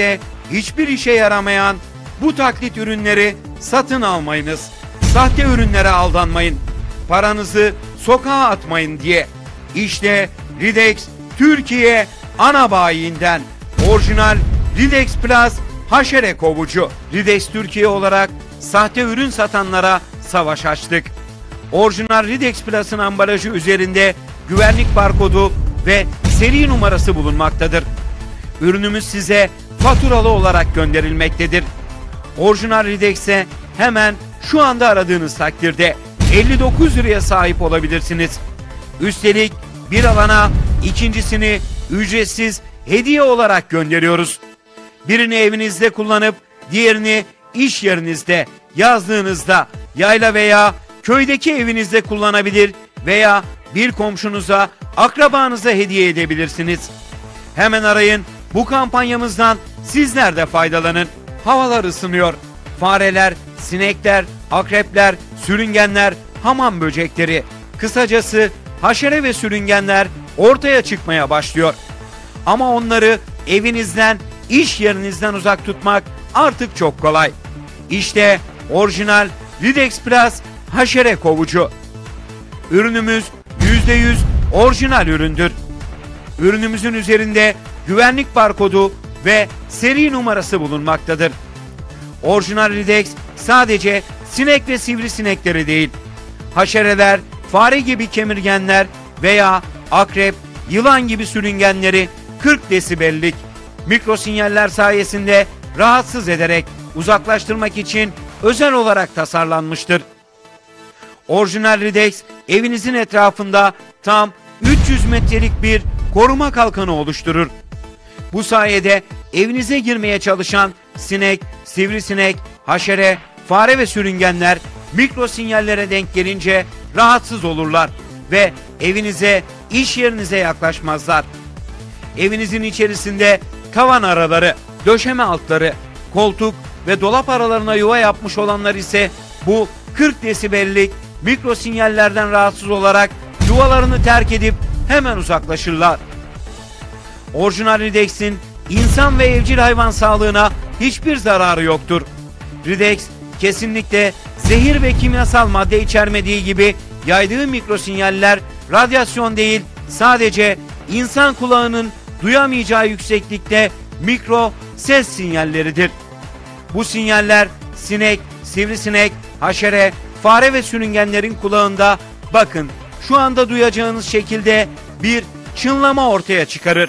hiçbir işe yaramayan bu taklit ürünleri satın almayınız. Sahte ürünlere aldanmayın. Paranızı sokağa atmayın diye. İşte Ridex Türkiye ana bayiinden orijinal Ridex Plus haşere kovucu. Ridex Türkiye olarak sahte ürün satanlara savaş açtık. Orijinal Ridex Plus'ın ambalajı üzerinde güvenlik barkodu ve seri numarası bulunmaktadır. Ürünümüz size faturalı olarak gönderilmektedir. Orijinal Ridex'e hemen şu anda aradığınız takdirde 59 liraya sahip olabilirsiniz. Üstelik bir alana ikincisini ücretsiz hediye olarak gönderiyoruz. Birini evinizde kullanıp diğerini iş yerinizde, yazdığınızda, yayla veya köydeki evinizde kullanabilir veya bir komşunuza, akrabanıza hediye edebilirsiniz. Hemen arayın, bu kampanyamızdan sizler de faydalanın. Havalar ısınıyor. Fareler, sinekler, akrepler, sürüngenler, hamam böcekleri, kısacası haşere ve sürüngenler ortaya çıkmaya başlıyor. Ama onları evinizden, iş yerinizden uzak tutmak artık çok kolay. İşte orijinal Ridex Plus haşere kovucu. Ürünümüz %100 orijinal üründür. Ürünümüzün üzerinde güvenlik barkodu ve seri numarası bulunmaktadır. Orijinal Ridex sadece sinek ve sivrisinekleri değil, haşereler, fare gibi kemirgenler veya akrep, yılan gibi sürüngenleri 40 desibellik mikrosinyaller sayesinde rahatsız ederek uzaklaştırmak için özel olarak tasarlanmıştır. Orijinal Ridex evinizin etrafında tam 300 metrelik bir koruma kalkanı oluşturur. Bu sayede evinize girmeye çalışan sinek, sivrisinek, haşere, fare ve sürüngenler mikrosinyallere denk gelince rahatsız olurlar ve evinize, iş yerinize yaklaşmazlar. Evinizin içerisinde tavan araları, döşeme altları, koltuk ve dolap aralarına yuva yapmış olanlar ise bu 40 desibellik mikrosinyallerden rahatsız olarak yuvalarını terk edip hemen uzaklaşırlar. Orijinal Ridex'in insan ve evcil hayvan sağlığına hiçbir zararı yoktur. Ridex kesinlikle zehir ve kimyasal madde içermediği gibi yaydığı mikrosinyaller radyasyon değil, sadece insan kulağının duyamayacağı yükseklikte mikro ses sinyalleridir. Bu sinyaller sinek, sivrisinek, haşere, fare ve sürüngenlerin kulağında bakın şu anda duyacağınız şekilde bir çınlama ortaya çıkarır.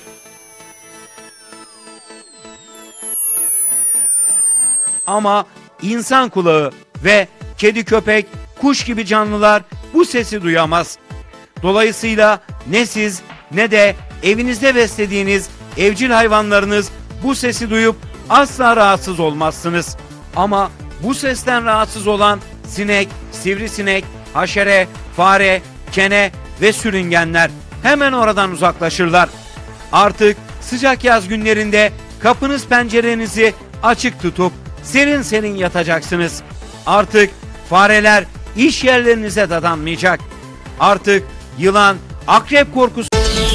Ama insan kulağı ve kedi, köpek, kuş gibi canlılar bu sesi duyamaz. Dolayısıyla ne siz ne de evinizde beslediğiniz evcil hayvanlarınız bu sesi duyup asla rahatsız olmazsınız. Ama bu sesten rahatsız olan sinek, sivrisinek, haşere, fare, kene ve sürüngenler hemen oradan uzaklaşırlar. Artık sıcak yaz günlerinde kapınız pencerenizi açık tutup serin serin yatacaksınız. Artık fareler iş yerlerinize dadanmayacak. Artık yılan, akrep korkusu...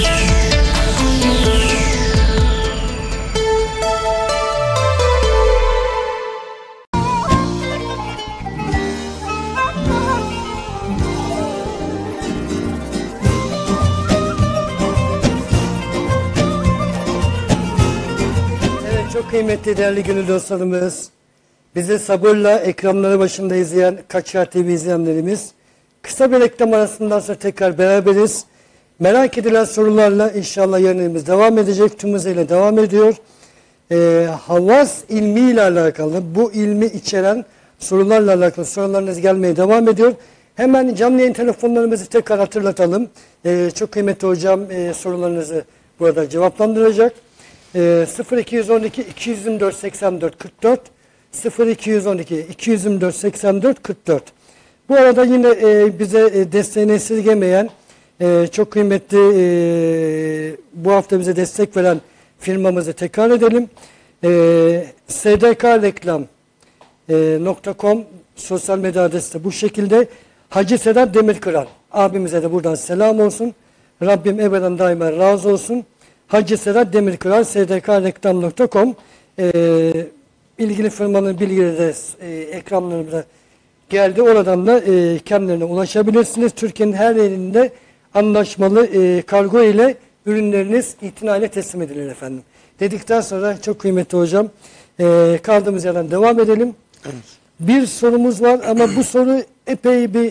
Çok kıymetli değerli gönül dostlarımız, bizi sabırla ekranları başında izleyen Kaçar TV izleyenlerimiz, kısa bir reklam arasından sonra tekrar beraberiz. Merak edilen sorularla inşallah yayınımız devam edecek, tüm hızıyla devam ediyor. Havas ilmiyle alakalı, bu ilmi içeren sorularla alakalı sorularınız gelmeye devam ediyor. Hemen canlı yayın telefonlarımızı tekrar hatırlatalım. Çok kıymetli hocam sorularınızı burada cevaplandıracak. 0212 224 84 44 0212 224 84 44. Bu arada yine bize desteğini esirgemeyen çok kıymetli bu hafta bize destek veren firmamızı tekrar edelim. sdkreklam.com sosyal medya adresi de bu şekilde. Hacı Sedat Demirkıran abimize de buradan selam olsun. Rabbim ebeden daima razı olsun. Hacı Sedat Demirkıran sdkreklam.com ilgili firmanın bilgileri de ekranlarımıza geldi. Oradan da kendilerine ulaşabilirsiniz. Türkiye'nin her yerinde anlaşmalı kargo ile ürünleriniz itinayla teslim edilir efendim. Dedikten sonra çok kıymetli hocam kaldığımız yerden devam edelim. Evet. Bir sorumuz var ama bu soru epey bir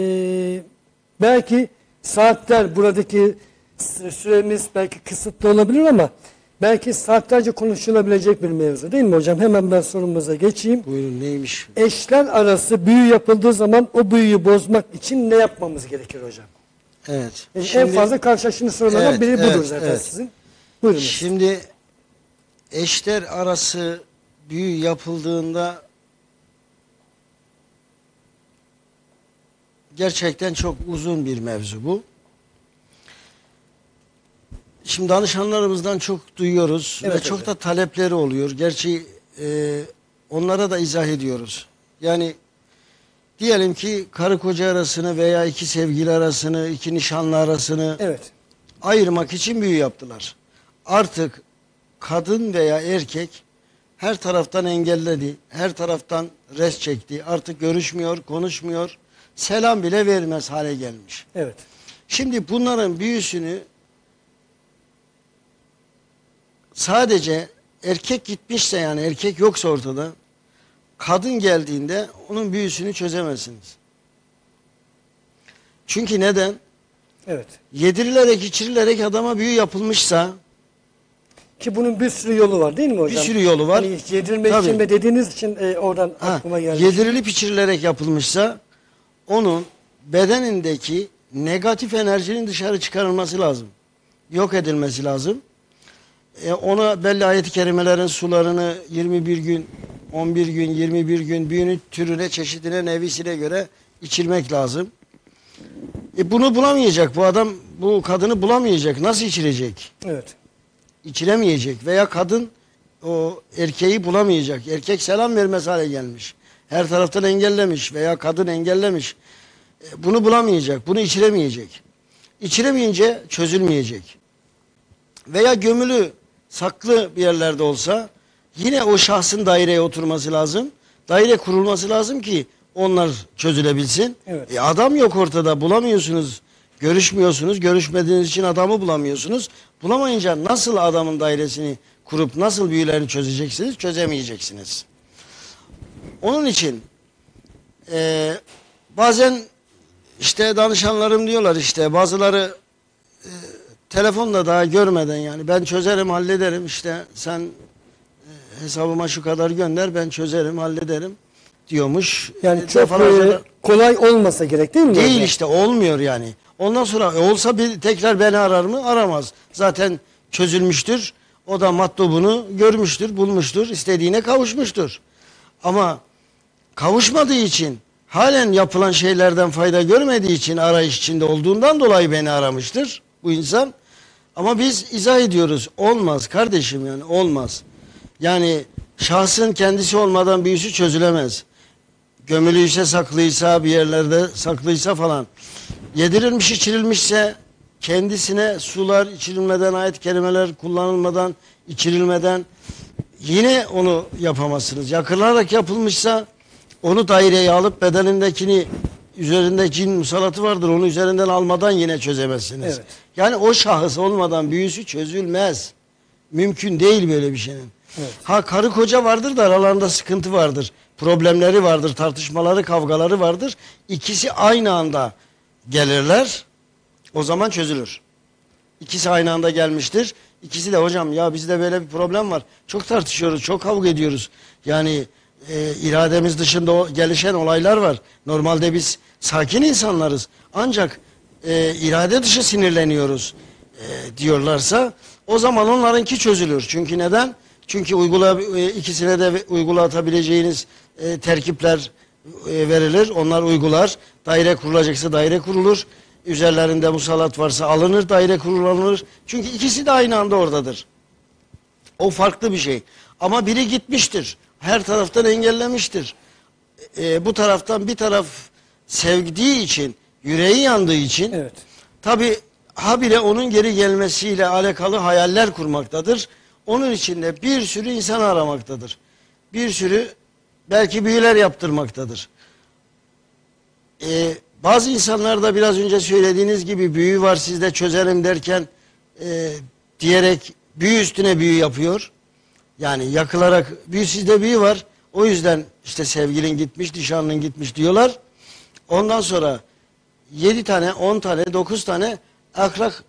belki saatler, buradaki süremiz belki kısıtlı olabilir ama belki saatlerce konuşulabilecek bir mevzu değil mi hocam? Hemen ben sorumuza geçeyim. Buyurun, neymiş? Eşler arası büyü yapıldığı zaman o büyüyü bozmak için ne yapmamız gerekir hocam? Evet. En fazla karşılaştığınız sorulardan Evet, biri budur evet, zaten evet. sizin. Buyurun. Şimdi eşler arası büyü yapıldığında gerçekten çok uzun bir mevzu bu. Şimdi danışanlarımızdan çok duyuyoruz Evet, ve çok da talepleri oluyor. Gerçi onlara da izah ediyoruz. Yani diyelim ki karı koca arasını veya iki sevgili arasını, iki nişanlı arasını Evet. ayırmak için büyü yaptılar. Artık kadın veya erkek her taraftan engelledi, her taraftan res çekti. Artık görüşmüyor, konuşmuyor, selam bile vermez hale gelmiş. Evet. Şimdi bunların büyüsünü sadece erkek gitmişse, yani erkek yoksa ortada, kadın geldiğinde onun büyüsünü çözemezsiniz. Çünkü neden? Evet. Yedirilerek, içirilerek adama büyü yapılmışsa, Ki bunun bir sürü yolu var değil mi hocam? bir sürü yolu var. Hani yedirmek Tabii. için de dediğiniz için oradan aklıma geldi. Yedirilip içirilerek yapılmışsa onun bedenindeki negatif enerjinin dışarı çıkarılması lazım. Yok edilmesi lazım. Ona belli ayet-i kerimelerin sularını 21 gün, 11 gün, 21 gün büyünün türüne, çeşidine, nevisine göre içirmek lazım. Bunu bulamayacak bu adam, bu kadını bulamayacak. Nasıl içirecek? Evet. İçiremeyecek veya kadın o erkeği bulamayacak. Erkek selam vermez hale gelmiş. Her taraftan engellemiş veya kadın engellemiş. Bunu bulamayacak, bunu içiremeyecek. İçiremeyince çözülmeyecek. Veya gömülü, saklı bir yerlerde olsa yine o şahsın daireye oturması lazım. Daire kurulması lazım ki onlar çözülebilsin. Evet. Adam yok ortada, bulamıyorsunuz, görüşmüyorsunuz, görüşmediğiniz için adamı bulamıyorsunuz. Bulamayınca nasıl adamın dairesini kurup nasıl büyülerini çözeceksiniz? Çözemeyeceksiniz. Onun için bazen işte danışanlarım diyorlar, işte bazıları telefonla daha görmeden, yani ben çözerim, hallederim, işte sen hesabıma şu kadar gönder, ben çözerim, hallederim diyormuş. Yani çok kolay olmasa gerek değil mi? Değil hocam? işte, olmuyor yani. Ondan sonra olsa bir tekrar beni arar mı? Aramaz. Zaten çözülmüştür. O da matlubunu görmüştür, bulmuştur, istediğine kavuşmuştur. Ama kavuşmadığı için, halen yapılan şeylerden fayda görmediği için, arayış içinde olduğundan dolayı beni aramıştır bu insan. Ama biz izah ediyoruz. Olmaz kardeşim, yani olmaz. Yani şahsın kendisi olmadan büyüsü çözülemez. Gömülüyse, saklıysa, bir yerlerde saklıysa falan. Yedirilmiş, içirilmişse kendisine sular içirilmeden, ayet-i kerimeler kullanılmadan, içirilmeden yine onu yapamazsınız. Yakılarak yapılmışsa onu daireye alıp bedenindekini, üzerinde cin musallatı vardır, onu üzerinden almadan yine çözemezsiniz. Evet. Yani o şahıs olmadan büyüsü çözülmez. Mümkün değil böyle bir şeyin. Evet. Ha, karı koca vardır da aralarında sıkıntı vardır. Problemleri vardır, tartışmaları, kavgaları vardır. İkisi aynı anda gelirler. O zaman çözülür. İkisi aynı anda gelmiştir. İkisi de hocam ya bizde böyle bir problem var. Çok tartışıyoruz, çok kavga ediyoruz. Yani irademiz dışında gelişen olaylar var. Normalde biz sakin insanlarız. Ancak irade dışı sinirleniyoruz diyorlarsa o zaman onlarınki çözülür. Çünkü neden? Çünkü ikisine de uygulatabileceğiniz terkipler verilir. Onlar uygular. Daire kurulacaksa daire kurulur. Üzerlerinde musallat varsa alınır, daire kurulanır. Çünkü ikisi de aynı anda oradadır. O farklı bir şey. Ama biri gitmiştir. Her taraftan engellemiştir. Bu taraftan bir taraf sevdiği için, yüreği yandığı için Evet. tabi habire onun geri gelmesiyle alakalı hayaller kurmaktadır. Onun içinde bir sürü insan aramaktadır. Bir sürü belki büyüler yaptırmaktadır. Bazı insanlar da biraz önce söylediğiniz gibi büyü var sizde çözelim derken diyerek büyü üstüne büyü yapıyor. Yani yakılarak sizde büyü var. O yüzden işte sevgilin gitmiş, nişanlın gitmiş diyorlar. Ondan sonra 7 tane, 10 tane, 9 tane ahlak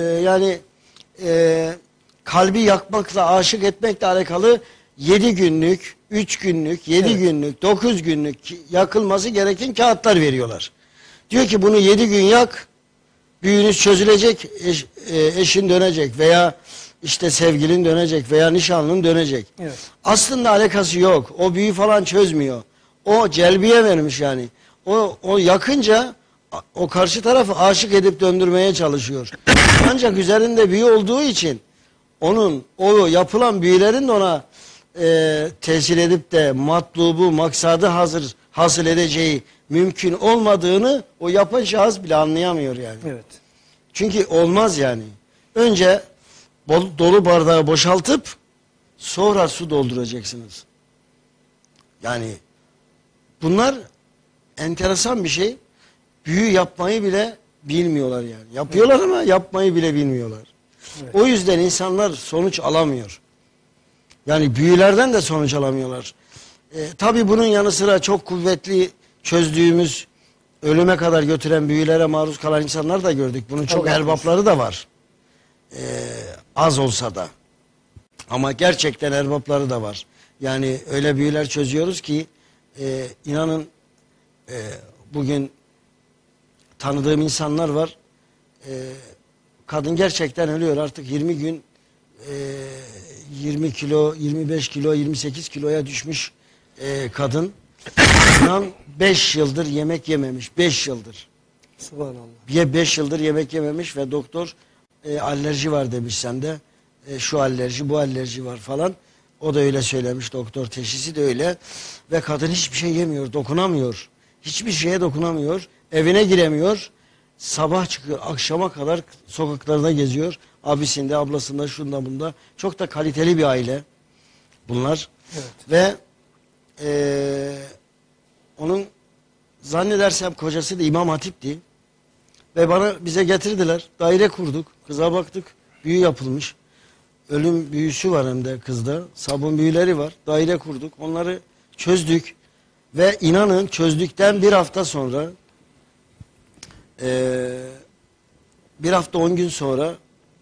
kalbi yakmakla, aşık etmekle alakalı 7 günlük, 3 günlük, 7 günlük, 9 günlük yakılması gereken kağıtlar veriyorlar. Diyor ki bunu 7 gün yak, büyünüz çözülecek, eşin dönecek veya işte sevgilin dönecek veya nişanlın dönecek. Evet. Aslında alakası yok. O büyü falan çözmüyor. O celbiye vermiş yani. O yakınca o karşı tarafı aşık edip döndürmeye çalışıyor. Ancak üzerinde büyü olduğu için o yapılan büyülerin de ona tesir edip de matlubu, maksadı hasıl edeceği mümkün olmadığını o yapan şahıs bile anlayamıyor yani. Evet. Çünkü olmaz yani. Önce dolu bardağı boşaltıp sonra su dolduracaksınız. Yani bunlar enteresan bir şey. Büyü yapmayı bile bilmiyorlar yani. Yapıyorlar ama yapmayı bile bilmiyorlar. Evet. O yüzden insanlar sonuç alamıyor. Yani büyülerden de sonuç alamıyorlar. Tabii bunun yanı sıra çok kuvvetli çözdüğümüz ölüme kadar götüren büyülere maruz kalan insanlar da gördük. Bunun çok erbapları da var. Az olsa da. Ama gerçekten erbapları da var. Yani öyle büyüler çözüyoruz ki inanın bugün tanıdığım insanlar var. Kadın gerçekten ölüyor artık 20 gün 20 kilo, 25 kilo, 28 kiloya düşmüş kadın. İnan 5 yıldır yemek yememiş. 5 yıldır. Subhanallah. 5 yıldır yemek yememiş ve doktor alerji var demiş sende. Şu alerji, bu alerji var falan. O da öyle söylemiş doktor. Teşhisi de öyle. Ve kadın hiçbir şey yemiyor, dokunamıyor. Hiçbir şeye dokunamıyor. Evine giremiyor. Sabah çıkıyor, akşama kadar sokaklarda geziyor. Abisinde, ablasında, şunda bunda. Çok da kaliteli bir aile bunlar. Evet. Ve onun zannedersem kocası da İmam Hatip'ti. Ve bize getirdiler. Daire kurduk. Kıza baktık. Büyü yapılmış. Ölüm büyüsü var hem de kızda. Sabun büyüleri var. Daire kurduk. Onları çözdük. Ve inanın çözdükten bir hafta sonra bir hafta 10 gün sonra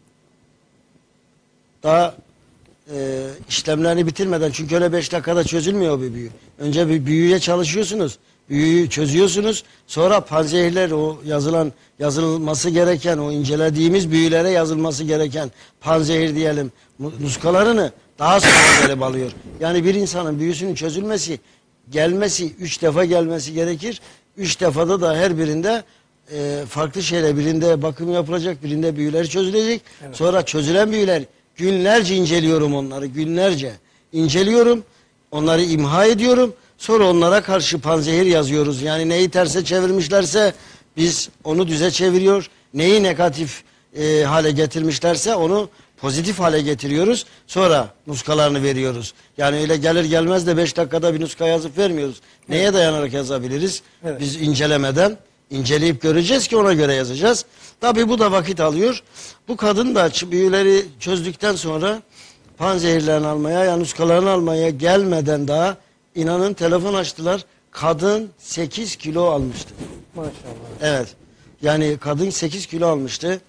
daha işlemlerini bitirmeden, çünkü öyle 5 dakikada çözülmüyor bir büyü. Önce bir büyüye çalışıyorsunuz. Büyüyü çözüyorsunuz. Sonra panzehirler, o yazılması gereken, o incelediğimiz büyülere yazılması gereken panzehir diyelim muskalarını daha sonra gelip alıyor. Yani bir insanın büyüsünün çözülmesi, 3 defa gelmesi gerekir. 3 defada da her birinde farklı şeyler, birinde bakım yapılacak, birinde büyüler çözülecek. Evet. Sonra çözülen büyüler, günlerce inceliyorum onları, günlerce inceliyorum, onları imha ediyorum. Sonra onlara karşı panzehir yazıyoruz. Yani neyi terse çevirmişlerse biz onu düze çeviriyor. Neyi negatif hale getirmişlerse onu pozitif hale getiriyoruz. Sonra nuskalarını veriyoruz. Yani öyle gelir gelmez de 5 dakikada bir nuska yazıp vermiyoruz. Evet. Neye dayanarak yazabiliriz? Evet. Biz incelemeden, inceleyip göreceğiz ki ona göre yazacağız. Tabii bu da vakit alıyor. Bu kadın da büyüleri çözdükten sonra panzehirlerini almaya, yani nuskalarını almaya gelmeden daha inanın telefon açtılar. Kadın 8 kilo almıştı. Maşallah. Evet. Yani kadın 8 kilo almıştı.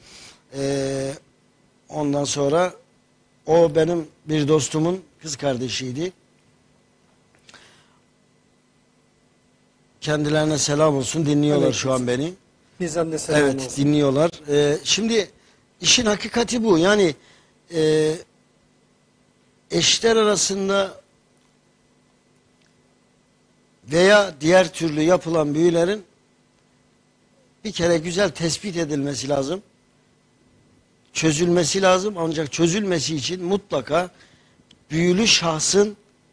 Ondan sonra o benim bir dostumun kız kardeşiydi. Kendilerine selam olsun. Dinliyorlar evet, şu an beni. Bizden de selam evet, olsun. Dinliyorlar. Şimdi işin hakikati bu. Yani eşler arasında veya diğer türlü yapılan büyülerin bir kere güzel tespit edilmesi lazım. Çözülmesi lazım. Ancak çözülmesi için mutlaka büyülü şahsın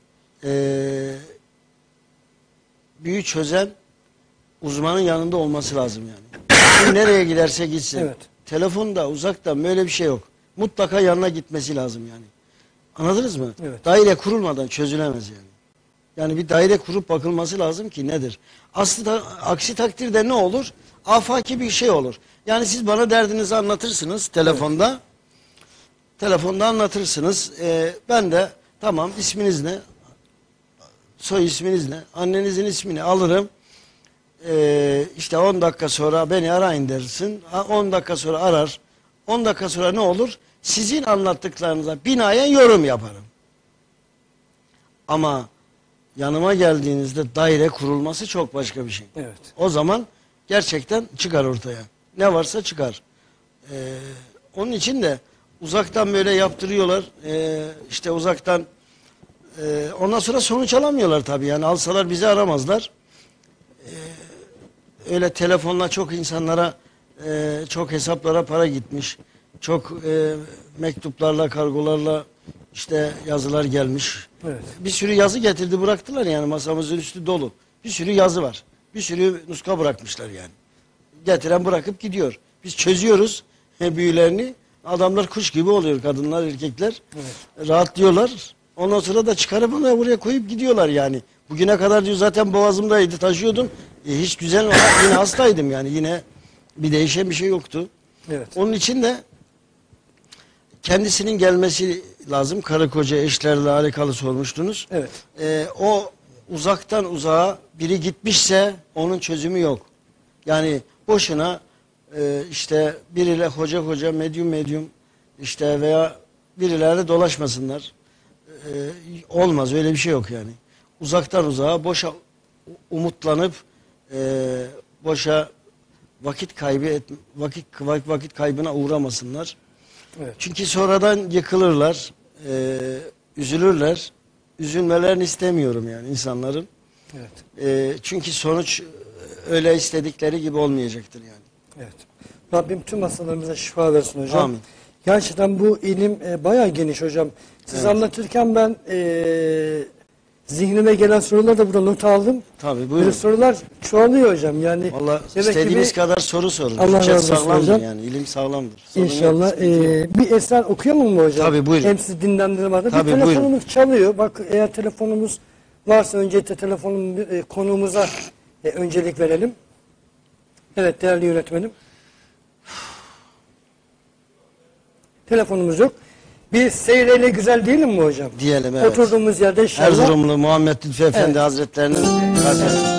büyü çözen uzmanın yanında olması lazım yani. Şimdi nereye giderse gitsin. Evet. Telefonda, uzakta böyle bir şey yok. Mutlaka yanına gitmesi lazım yani. Anladınız mı? Evet. Daire kurulmadan çözülemez yani. Yani bir daire kurup bakılması lazım ki nedir? Aslında aksi takdirde ne olur? Afaki bir şey olur. Yani siz bana derdinizi anlatırsınız telefonda. Evet. Telefonda anlatırsınız. Ben de tamam, isminiz ne? Soy isminiz ne? Annenizin ismini alırım. İşte 10 dakika sonra beni arayın dersin. 10 dakika sonra arar. 10 dakika sonra ne olur? Sizin anlattıklarınıza binaen yorum yaparım. Ama yanıma geldiğinizde daire kurulması çok başka bir şey. Evet. O zaman gerçekten çıkar ortaya. Ne varsa çıkar. Onun için de uzaktan böyle yaptırıyorlar. İşte uzaktan ondan sonra sonuç alamıyorlar tabii. Yani alsalar bizi aramazlar. Öyle telefonla çok insanlara çok hesaplara para gitmiş. Çok mektuplarla, kargolarla işte yazılar gelmiş. Evet. Bir sürü yazı getirdi bıraktılar yani, masamızın üstü dolu. Bir sürü yazı var. Bir sürü nuska bırakmışlar yani. Getiren bırakıp gidiyor. Biz çözüyoruz büyülerini. Adamlar kuş gibi oluyor, kadınlar, erkekler. Evet. Rahatlıyorlar. Ondan sonra da çıkarıp onu buraya koyup gidiyorlar yani. Bugüne kadar diyor zaten boğazımdaydı, taşıyordum. Hiç güzel, yine hastaydım yani. Yine bir değişen bir şey yoktu. Evet. Onun için de kendisinin gelmesi lazım. Karı koca eşlerle alakalı sormuştunuz. Evet. O uzaktan uzağa biri gitmişse onun çözümü yok. Yani boşuna işte biriyle hoca medyum işte veya birilerle dolaşmasınlar. Olmaz, öyle bir şey yok yani. Uzaktan uzağa boşa umutlanıp boşa vakit kaybına uğramasınlar. Evet. Çünkü sonradan yıkılırlar, üzülürler. Üzülmelerini istemiyorum yani insanların. Evet. Çünkü sonuç öyle istedikleri gibi olmayacaktır yani. Evet. Rabbim tüm hastalarımıza şifa versin hocam. Amin. Gerçekten bu ilim bayağı geniş hocam. Siz anlatırken ben zihnime gelen soruları da burada not aldım. Tabii, buyurun. Böyle sorular çoğalıyor hocam. Yani vallahi istediğiniz kadar soru sorun. Allah razı olsun sağlamdır hocam. yani, ilim sağlamdır. Sorun İnşallah. yok. Bir eser okuyalım mı hocam? Tabii, buyurun. Hem siz dinlendirme adına. Tabii, Bir telefonumuz buyurun. çalıyor. Bak, eğer telefonumuz varsa öncelikle konuğumuza öncelik verelim. Evet değerli yönetmenim. Telefonumuz yok. Bir seyreyle güzel diyelim mi hocam? Diyelim, evet. Oturduğumuz yerde inşallah. Erzurumlu Muhammed Lütfü Efendi Evet. Hazretlerinin zaten.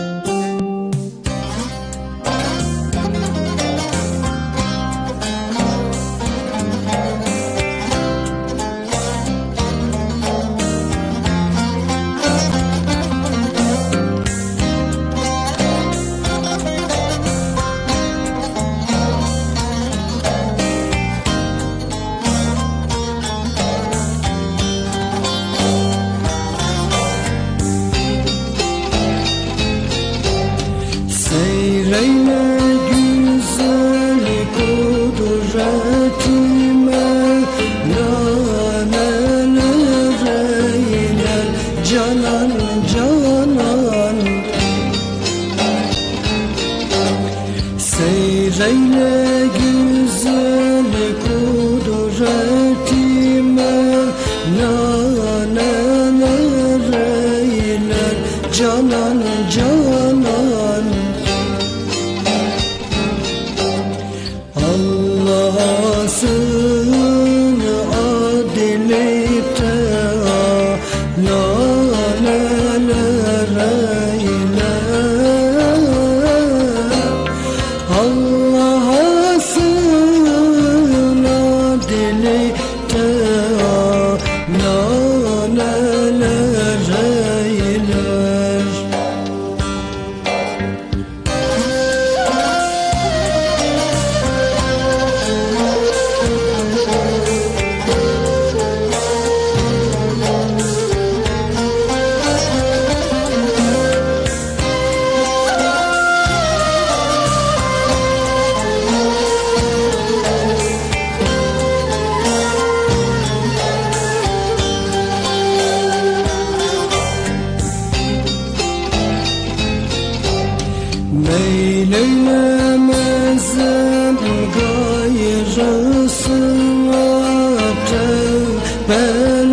Meylemezem gayrısına tevbe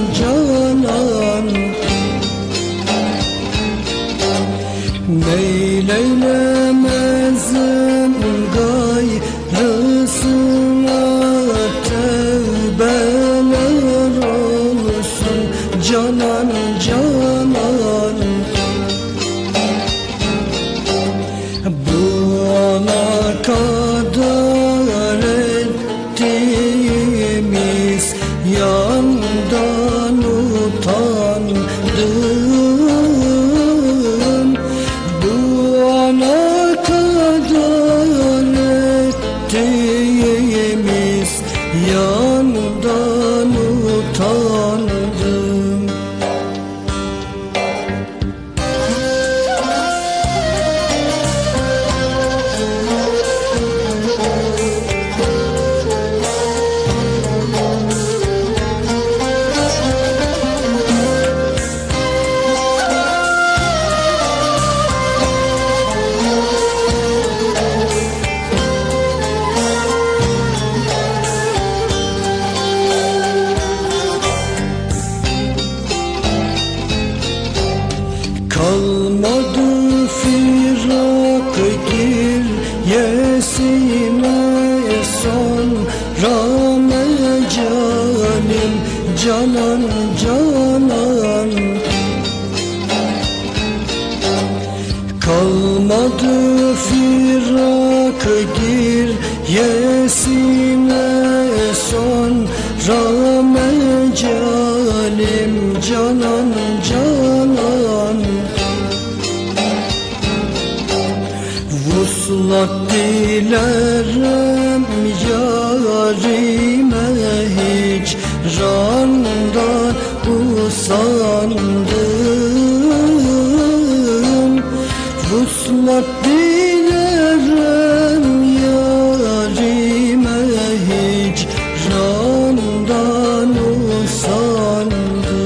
canan meyleylemezim gayrısına tevbeler olsun canan canan bu ana kadar ettiğimiz yandan utandım bu ana kadar ettiğimiz yandan utandım. Kalmadı firak giryesine sonra mecalim canan canan kalmadı firak giryesine sonra mecalim canan canan vuslat dilerim yarime hicrandan usandım vuslat dilerim yarime hicrandan usandım.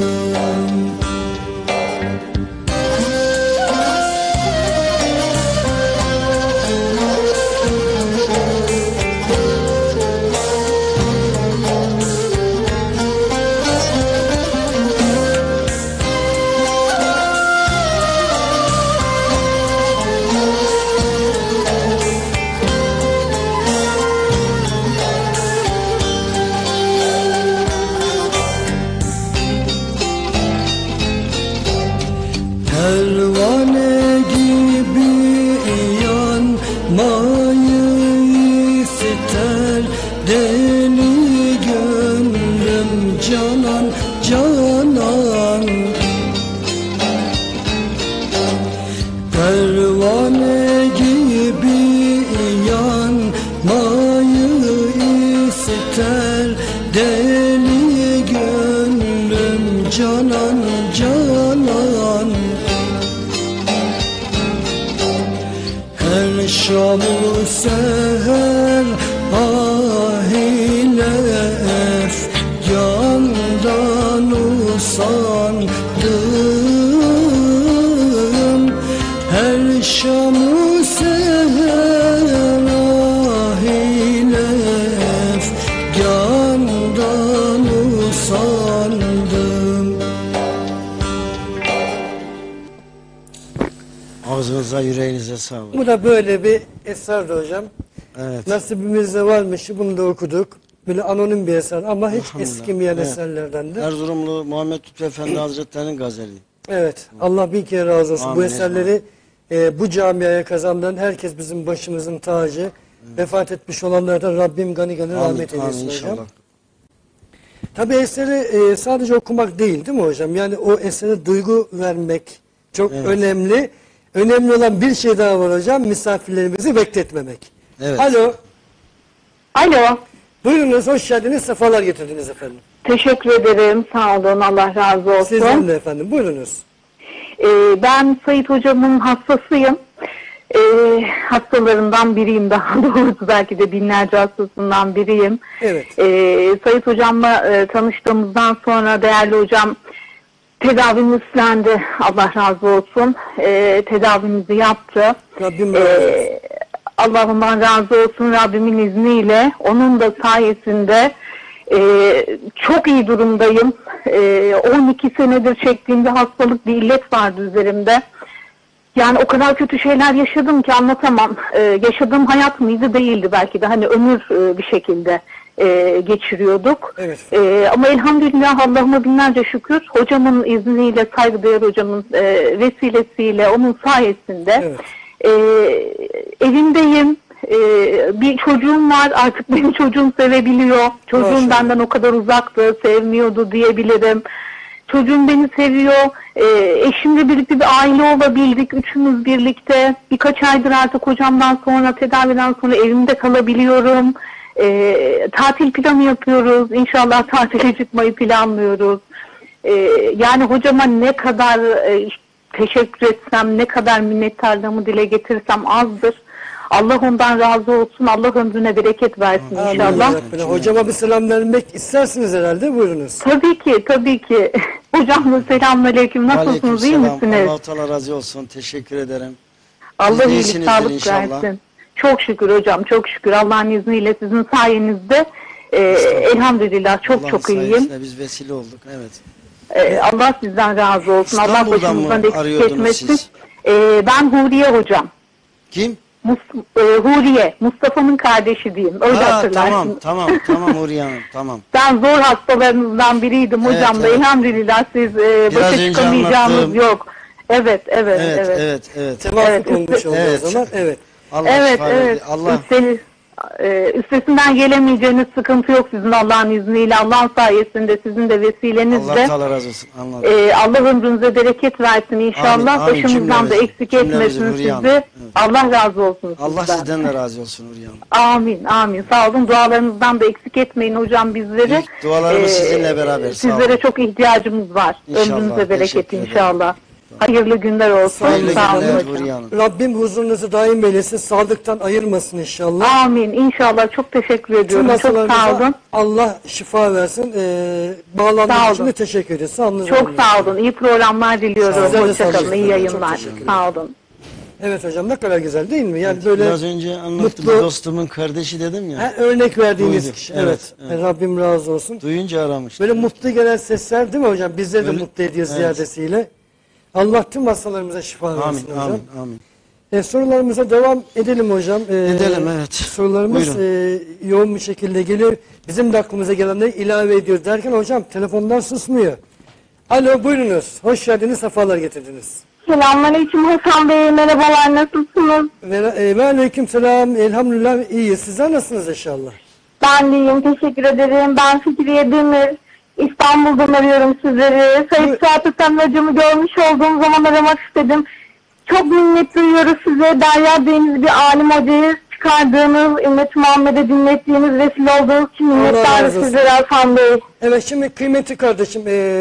Pervane gibi yanmayı ister deli gönlüm canan canan pervane gibi yanmayı ister deli gönlüm canan canan her şam-ı seher ahile efgandan usandım her şam-ı seher ahile efgandan usandım. Ağzınıza yüreğinize sağlık. Bu da böyle bir eserdi hocam. Evet. Nasibimizde varmış, bunu da okuduk. Böyle anonim bir eser ama hiç Elhamdülillah. eskimeyen Evet. eserlerdendi. Erzurumlu Muhammed Lütfü Efendi Hazretleri'nin gazeli. Evet. Allah bin kere razı olsun. Amin. Bu eserleri bu camiaya kazandıran herkes bizim başımızın tacı. Vefat etmiş olanlardan Rabbim gani gani rahmet eylesin hocam. inşallah. Tabi eseri sadece okumak değil mi hocam? Yani o esere duygu vermek çok önemli. Önemli olan bir şey daha var hocam. Misafirlerimizi bekletmemek. Evet. Alo. Alo. Buyurunuz, hoş geldiniz. Sefalar getirdiniz efendim. Teşekkür ederim. Sağ olun. Allah razı olsun. Sizden de efendim. Buyurunuz. Ben Sayit Hocam'ın hastasıyım. Hastalarından biriyim daha doğrusu. Belki de binlerce hastasından biriyim. Evet. Sayit Hocam'la tanıştığımızdan sonra değerli hocam tedavimi üstlendi. Allah razı olsun. Tedavimizi yaptı. Rabbim razı olsun. Allah'ımdan razı olsun Rabbimin izniyle. Onun da sayesinde çok iyi durumdayım. 12 senedir çektiğim bir hastalık, bir illet vardı üzerimde. Yani o kadar kötü şeyler yaşadım ki anlatamam. Yaşadığım hayat mıydı değildi belki de, hani ömür bir şekilde geçiriyorduk. Evet. Ama elhamdülillah, Allah'ıma binlerce şükür, hocamın izniyle, saygıdeğer hocamın vesilesiyle, onun sayesinde evimdeyim. Bir çocuğum var, artık benim çocuğum sevebiliyor. Çocuğum benden o kadar uzaktı, sevmiyordu diyebilirim. Çocuğum beni seviyor. Eşimle birlikte bir aile olabildik. Üçümüz birlikte. Birkaç aydır artık hocamdan sonra, tedaviden sonra evimde kalabiliyorum. Tatil planı yapıyoruz. İnşallah tatile çıkmayı planlıyoruz. Yani hocama ne kadar teşekkür etsem, ne kadar minnettarlığımı dile getirsem azdır. Allah ondan razı olsun. Allah ömrüne bereket versin inşallah. Hocama bir selam vermek istersiniz herhalde. Buyurunuz. Tabii ki, tabii ki. Hocam da selamünaleyküm. Nasılsınız? İyi misiniz? Allah Teala razı olsun. Teşekkür ederim. Allah iyilik, sağlık versin. Çok şükür hocam, çok şükür. Allah'ın izniyle, sizin sayenizde elhamdülillah çok iyiyim. Biz vesile olduk. Evet. Allah sizden razı olsun. Allah başımızdan eksik etmesin. Ben Huriye hocam. Kim? Huriye, Mustafa'nın kardeşi diyeyim. Öyle hatırlarsın. Tamam Huriye Hanım, tamam. Ben zor hastalarınızdan biriydim hocam da. Elhamdülillah siz başa çıkamayacağınız yok. Evet. Tevafuk olmuş oldu o zaman. Evet. Allah. Üstesinden gelemeyeceğiniz sıkıntı yok sizin Allah'ın izniyle. Allah'ın sayesinde, sizin de vesilenizle. Allah Teala razı olsun. Allah ömrünüze bereket versin inşallah. Amin. Başımızdan da eksik etmesin sizi. Evet. Allah razı olsun Allah sizden. sizden de razı olsun Huriye Hanım. Amin. Sağ olun. Dualarınızdan da eksik etmeyin hocam bizleri. Dualarımız sizinle beraber. Sizlere çok ihtiyacımız var. İnşallah, ömrünüze bereket inşallah. Hayırlı günler olsun. Sağ olun hocam. Rabbim huzurunuzu daim eylesin. Sağlıktan ayırmasın inşallah. Amin. İnşallah. Çok teşekkür ediyorum. Çok sağ olun. Allah şifa versin. Bağlandığınız için de teşekkür ederiz. Çok sağ olun. İyi programlar diliyorum. Hoşçakalın. İyi yayınlar. Sağ olun. Evet hocam, ne kadar güzel değil mi? Yani böyle biraz önce anlattım, dostumun kardeşi dedim ya. Örnek verdiğiniz kişi. Evet. Rabbim razı olsun. Duyunca aramış. Böyle mutlu gelen sesler değil mi hocam? Bizleri de mutlu ediyor ziyadesiyle. Allah tüm hastalarımıza şifa versin hocam. Amin. Sorularımıza devam edelim hocam. Edelim, evet. Sorularımız yoğun bir şekilde geliyor. Bizim de aklımıza gelenleri ilave ediyoruz derken hocam telefonlar susmuyor. Alo, buyurunuz. Hoş geldiniz, sefalar getirdiniz. Selamünaleyküm Hasan Bey. Merhabalar, nasılsınız? Ve aleyküm selam. Elhamdülillah iyiyiz. Sizler nasılsınız inşallah? Ben de iyiyim. Teşekkür ederim. Ben Fikriye Demir. İstanbul'dan arıyorum sizleri. Sayın Saat hocamı görmüş olduğum zaman aramak istedim. Çok minnet duyuyoruz size. Derya Bey'iniz bir alim hocayı çıkardığınız, Ümmet-i Muhammed'e dinlettiğiniz, vesile olduğunuz için minnettarız sizlere Hasan Bey. Evet, şimdi kıymetli kardeşim,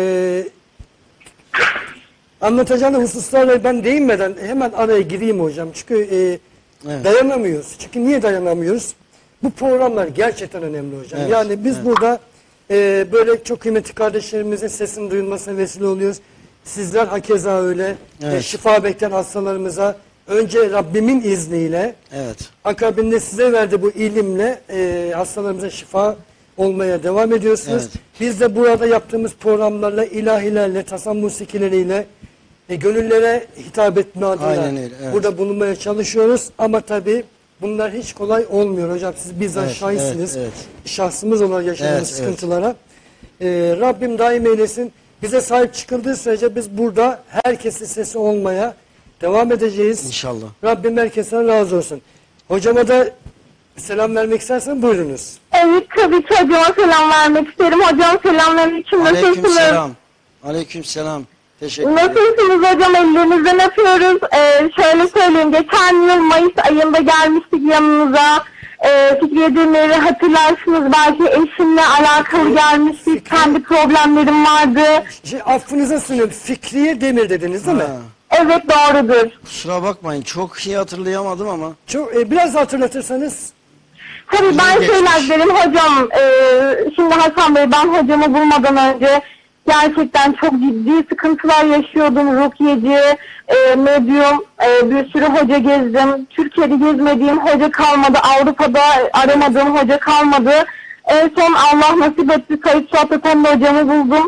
anlatacağım hususlarla ben değinmeden hemen araya gireyim hocam. Çünkü dayanamıyoruz. Çünkü niye dayanamıyoruz? Bu programlar gerçekten önemli hocam. Yani biz burada böyle çok kıymetli kardeşlerimizin sesinin duyulmasına vesile oluyoruz. Sizler hakeza öyle. Şifa bekleyen hastalarımıza önce Rabbimin izniyle, akabinde size verdiği bu ilimle hastalarımıza şifa olmaya devam ediyorsunuz. Biz de burada yaptığımız programlarla, ilahilerle, tasam musikileriyle gönüllere hitap etme adına burada bulunmaya çalışıyoruz. Ama tabii bunlar hiç kolay olmuyor hocam. Siz bizzat şahitsiniz. Şahsımız olarak yaşadığımız sıkıntılara. Rabbim daim eylesin. Bize sahip çıkıldığı sürece biz burada herkesin sesi olmaya devam edeceğiz. İnşallah. Rabbim herkesten razı olsun. Hocama da selam vermek istersen buyurunuz. Evet, tabii ki hocama selam vermek isterim. Hocam selamünaleyküm. Aleyküm selam. Aleyküm selam. Teşekkür ederim. Nasılsınız hocam? Ellerinizden öpüyoruz. Şöyle söyleyeyim. Geçen yıl Mayıs ayında gelmiştik yanınıza. Fikriye Demir'i hatırlarsınız. Belki eşimle alakalı gelmiştik. Kendi problemlerim vardı. Affınıza sığınıyorum. Fikriye Demir dediniz değil mi? Evet, doğrudur. Kusura bakmayın. Çok iyi hatırlayamadım ama. Biraz hatırlatırsanız. Tabii ben şeyler derim hocam. Şimdi Hasan Bey, ben hocamı bulmadan önce gerçekten çok ciddi sıkıntılar yaşıyordum. Rukyeci, medyum, bir sürü hoca gezdim. Türkiye'de gezmediğim hoca kalmadı. Avrupa'da aramadığım hoca kalmadı. En son Allah nasip etti. Sayın Suat hocamı buldum.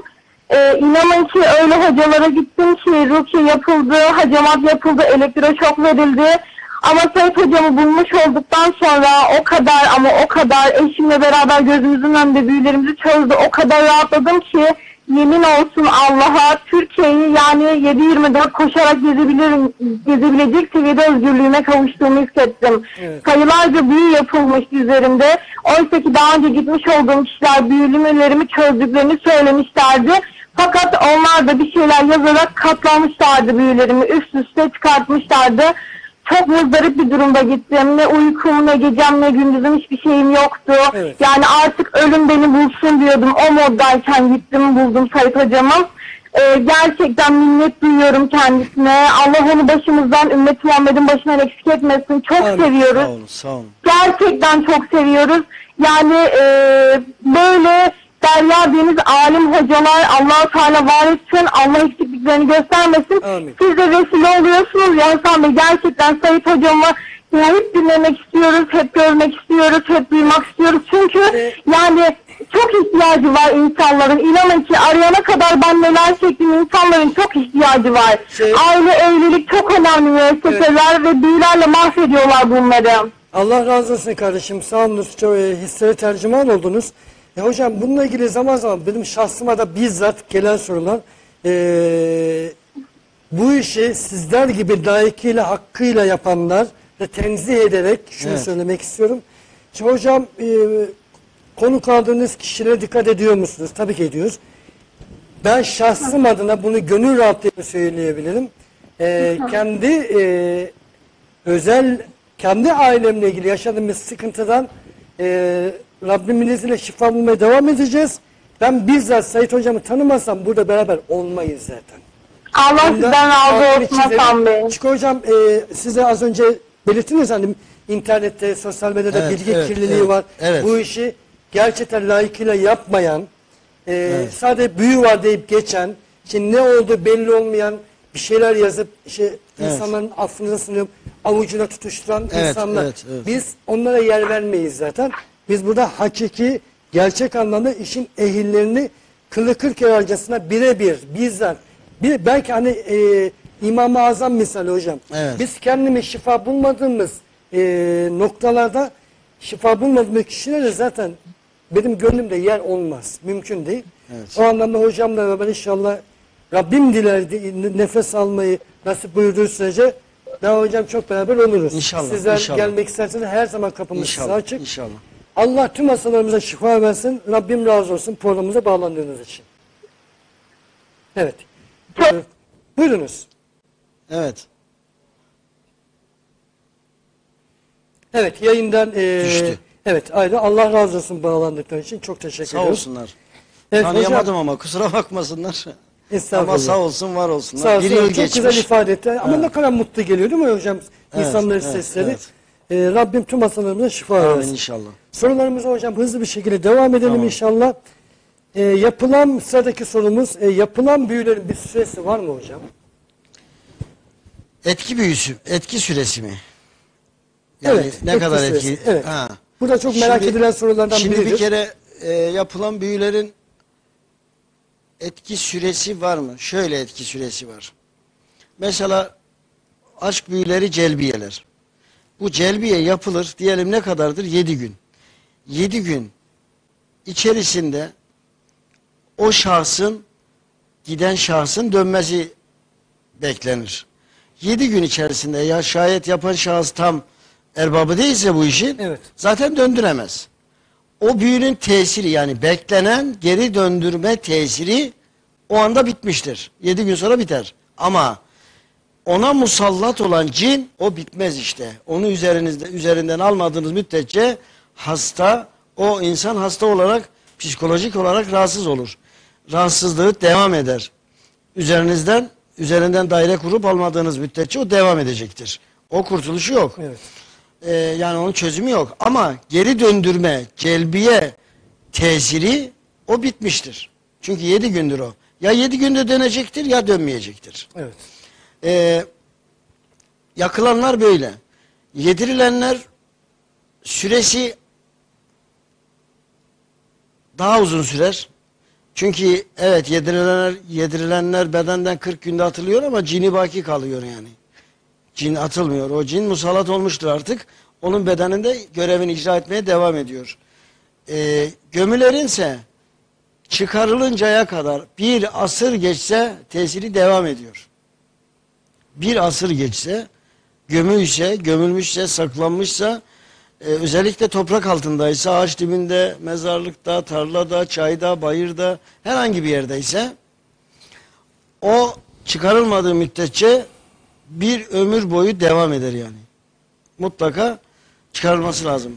İnanın ki öyle hocalara gittim ki rukiye yapıldı, hacamat yapıldı, elektroşok verildi. Ama Sait hocamı bulmuş olduktan sonra o kadar ama o kadar eşimle beraber gözümüzün önünde büyülerimizi çözdü. O kadar rahatladım ki yemin olsun Allah'a Türkiye'yi yani 7/24 koşarak gezebilecek seviyede özgürlüğüme kavuştuğumu hissettim. Evet. Sayılarca büyü yapılmış üzerimde. Oysa ki daha önce gitmiş olduğum kişiler büyülerimi çözdüklerini söylemişlerdi. Fakat onlar da bir şeyler yazarak katlamışlardı büyülerimi. Üst üste çıkartmışlardı. Çok muzdarip bir durumda gittim. Ne uykum, ne gecem, ne gündüzüm hiçbir şeyim yoktu. Evet. Yani artık ölüm beni bulsun diyordum. O moddayken gittim buldum Sait hocamı. Gerçekten minnet duyuyorum kendisine. Allah onu başımızdan, ümmet Muhammed'in başından eksik etmesin. Çok seviyoruz. Sağ olun, sağ olun. Gerçekten çok seviyoruz. Yani böyle derya deniz alim hocalar Allah-u Teala var etsin. Allah eksikliklerini göstermesin. Amin. Siz de vesile oluyorsunuz ya Hasan Bey. Gerçekten Sait hocamı hep dinlemek istiyoruz, hep görmek istiyoruz, hep duymak istiyoruz. Çünkü yani çok ihtiyacı var insanların. İnanın ki arayana kadar ben neler çektim, insanların çok ihtiyacı var. Aile, evlilik çok önemli müesseseler ve büyülerle mahvediyorlar bunları. Allah razı olsun kardeşim. Sağ olun. Çok hisleri tercüman oldunuz. Hocam bununla ilgili zaman zaman benim şahsıma da bizzat gelen sorular bu işi sizler gibi layıkıyla hakkıyla yapanlar da tenzih ederek şunu söylemek istiyorum. Şimdi hocam konuk aldığınız kişilere dikkat ediyor musunuz? Tabii ki ediyoruz. Ben şahsım adına bunu gönül rahatlığıyla söyleyebilirim. Kendi ailemle ilgili yaşadığımız sıkıntıdan Rabbimin izniyle şifa bulmaya devam edeceğiz. Ben bizzat Sait hocamı tanımasam burada beraber olmayız zaten. Allah sizden razı olsun Hasan Bey. Çünkü hocam size az önce belirttiniz hani internette, sosyal medyada bilgi kirliliği var. Evet. Bu işi gerçekten layıkıyla yapmayan, sadece büyü var deyip geçen, şimdi ne oldu belli olmayan bir şeyler yazıp insanların affınıza sınıp avucuna tutuşturan insanlar. Biz onlara yer vermeyiz zaten. Biz burada hakiki, gerçek anlamda işin ehillerini kılı kırk yararcasına birebir, bizzat, belki hani İmam-ı Azam misali hocam. Evet. Biz kendimiz şifa bulmadığımız noktalarda şifa bulmadığımız kişilere zaten benim gönlümde yer olmaz. Mümkün değil. Evet. O anlamda hocamla beraber inşallah Rabbim diler nefes almayı nasip buyurduğu sürece daha hocam çok beraber oluruz. İnşallah. Sizler inşallah. gelmek isterseniz her zaman kapımız size açık. İnşallah. Allah tüm hastalarımıza şifa versin. Rabbim razı olsun programımıza bağlandığınız için. Evet. Buyurunuz. Evet. Evet yayından Düştü. evet ayrı Allah razı olsun bağlandıkları için çok teşekkür Sağ ediyoruz. olsunlar. Evet, Tanıyamadım hocam, ama kusura bakmasınlar. estağfurullah. Ama sağ olsun var olsunlar. Sağ olsun, Bir yıl çok geçmiş. güzel ifade etti. Ama ne kadar mutlu geliyor değil mi hocam? İnsanların sesleri. Rabbim tüm hastalarımıza şifa Amin versin. inşallah. Sorularımıza hocam hızlı bir şekilde devam edelim inşallah. Yapılan sıradaki sorumuz yapılan büyülerin bir süresi var mı hocam? Etki büyüsü, etki süresi mi? Yani Evet, ne etki kadar süresi, etki? evet. Ha. Bu da çok merak edilen sorulardan şimdi biridir. bir kere yapılan büyülerin etki süresi var mı? Şöyle etki süresi var. Mesela aşk büyüleri celbiyeler. Bu celbiye yapılır diyelim ne kadardır? 7 gün. 7 gün içerisinde o şahsın giden şahsın dönmesi beklenir. 7 gün içerisinde ya şayet yapan şahıs tam erbabı değilse bu işin zaten döndüremez. O büyünün tesiri yani beklenen geri döndürme tesiri o anda bitmiştir. 7 gün sonra biter. Ama ona musallat olan cin o bitmez işte. Onu üzerinden almadığınız müddetçe hasta, o insan hasta olarak psikolojik olarak rahatsız olur. Rahatsızlığı devam eder. Üzerinden daire kurup almadığınız müddetçe o devam edecektir. O kurtuluşu yok. Evet. Yani onun çözümü yok. Ama geri döndürme, celbiye tesiri o bitmiştir. Çünkü 7 gündür o. Ya 7 günde dönecektir ya dönmeyecektir. Evet. Yakılanlar böyle. Yedirilenler süresi daha uzun sürer. Çünkü evet yedirilenler bedenden 40 günde atılıyor ama cini baki kalıyor yani. Cin atılmıyor. O cin musallat olmuştur artık. Onun bedeninde görevini icra etmeye devam ediyor. Gömülerinse çıkarılıncaya kadar bir asır geçse tesiri devam ediyor. Bir asır geçse, gömülmüşse, saklanmışsa, özellikle toprak altındaysa, ağaç dibinde, mezarlıkta, tarlada, çayda, bayırda, herhangi bir yerdeyse, o çıkarılmadığı müddetçe bir ömür boyu devam eder yani. Mutlaka çıkarılması lazım.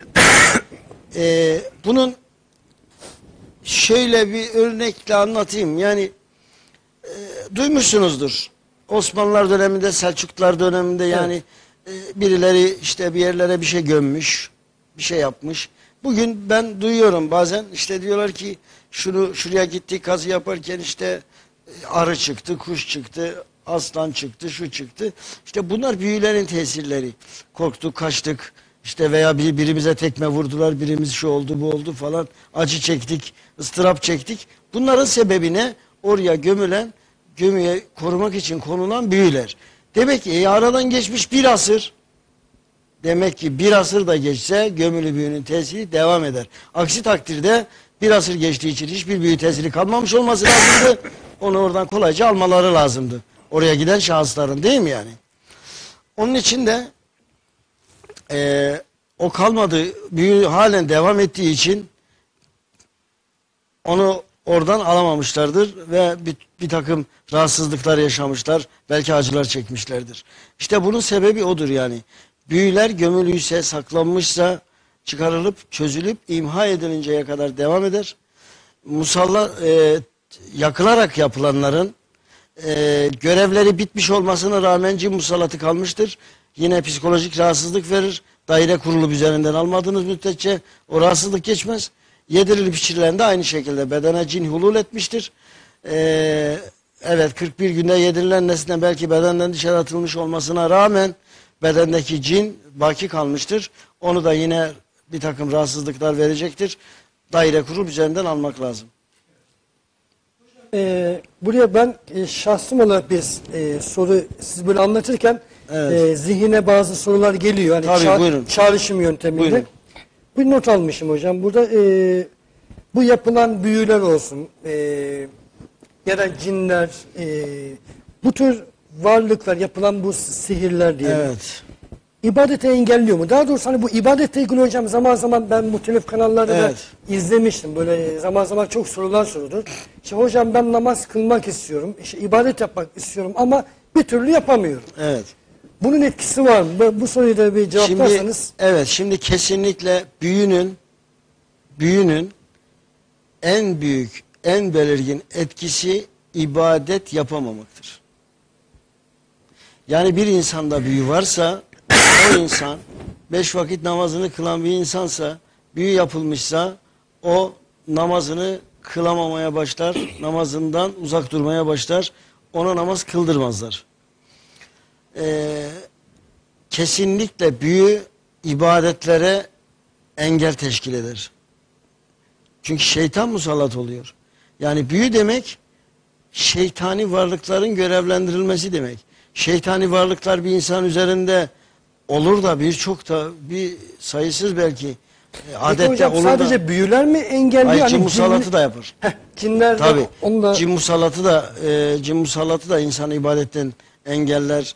Bunun şöyle bir örnekle anlatayım. Yani duymuşsunuzdur. Osmanlılar döneminde, Selçuklular döneminde yani birileri işte bir yerlere bir şey gömmüş, bir şey yapmış. Bugün ben duyuyorum bazen işte diyorlar ki şuraya gittik kazı yaparken işte arı çıktı, kuş çıktı, aslan çıktı, şu çıktı. İşte bunlar büyülerin tesirleri. Korktuk, kaçtık. İşte veya birimize tekme vurdular, birimiz şu oldu, bu oldu falan. Acı çektik, ıstırap çektik. Bunların sebebi ne? Oraya gömülen, gömüye korumak için konulan büyüler. Demek ki aradan geçmiş bir asır. Demek ki bir asır da geçse gömülü büyünün tesiri devam eder. Aksi takdirde bir asır geçtiği için hiçbir büyü tesiri kalmamış olması lazımdı. Onu oradan kolayca almaları lazımdı. Oraya giden şahısların, değil mi yani? Onun için de o kalmadı, büyü halen devam ettiği için onu oradan alamamışlardır ve bir takım rahatsızlıklar yaşamışlar, belki acılar çekmişlerdir. İşte bunun sebebi odur yani. Büyüler gömülüyse, saklanmışsa çıkarılıp, çözülüp, imha edilinceye kadar devam eder. Musalla yakılarak yapılanların görevleri bitmiş olmasına rağmen cin musallatı kalmıştır. Yine psikolojik rahatsızlık verir. Daire kurulu üzerinden almadığınız müddetçe o rahatsızlık geçmez. Yedirilip içirilen de aynı şekilde bedene cin hulul etmiştir. Evet 41 günde yedirilen nesne belki bedenden dışarı atılmış olmasına rağmen bedendeki cin baki kalmıştır. Onu da yine bir takım rahatsızlıklar verecektir. Daire kurul üzerinden almak lazım. Buraya ben şahsım olarak bir soru siz böyle anlatırken zihine bazı sorular geliyor. Hani çağrışım yönteminde. Buyurun. Bir not almışım hocam. Burada bu yapılan büyüler olsun ya da cinler bu tür varlıklar yapılan bu sihirler diyelim. Evet. İbadeti engelliyor mu? Daha doğrusu hani bu ibadetle ilgili hocam zaman zaman ben muhtelif kanallarda da izlemiştim. Böyle zaman zaman çok sorular sorulur. İşte hocam ben namaz kılmak istiyorum. İşte ibadet yapmak istiyorum ama bir türlü yapamıyorum. Evet. Bunun etkisi var mı? Bu soruyu da bir cevaplarsanız. Şimdi kesinlikle büyünün en büyük, en belirgin etkisi ibadet yapamamaktır. Yani bir insanda büyü varsa o insan 5 vakit namazını kılan bir insansa, büyü yapılmışsa o namazını kılamamaya başlar, namazından uzak durmaya başlar, ona namaz kıldırmazlar. Kesinlikle büyü ibadetlere engel teşkil eder. Çünkü şeytan musallat oluyor. Yani büyü demek şeytani varlıkların görevlendirilmesi demek. Şeytani varlıklar bir insan üzerinde olur da birçok da bir sayısız belki adette hocam, olur sadece da. sadece büyüler mi engelliyor? Hayır, cin musallatı da yapar. Cinler tabii. Onunla... Cin musallatı da insanı ibadetten engeller.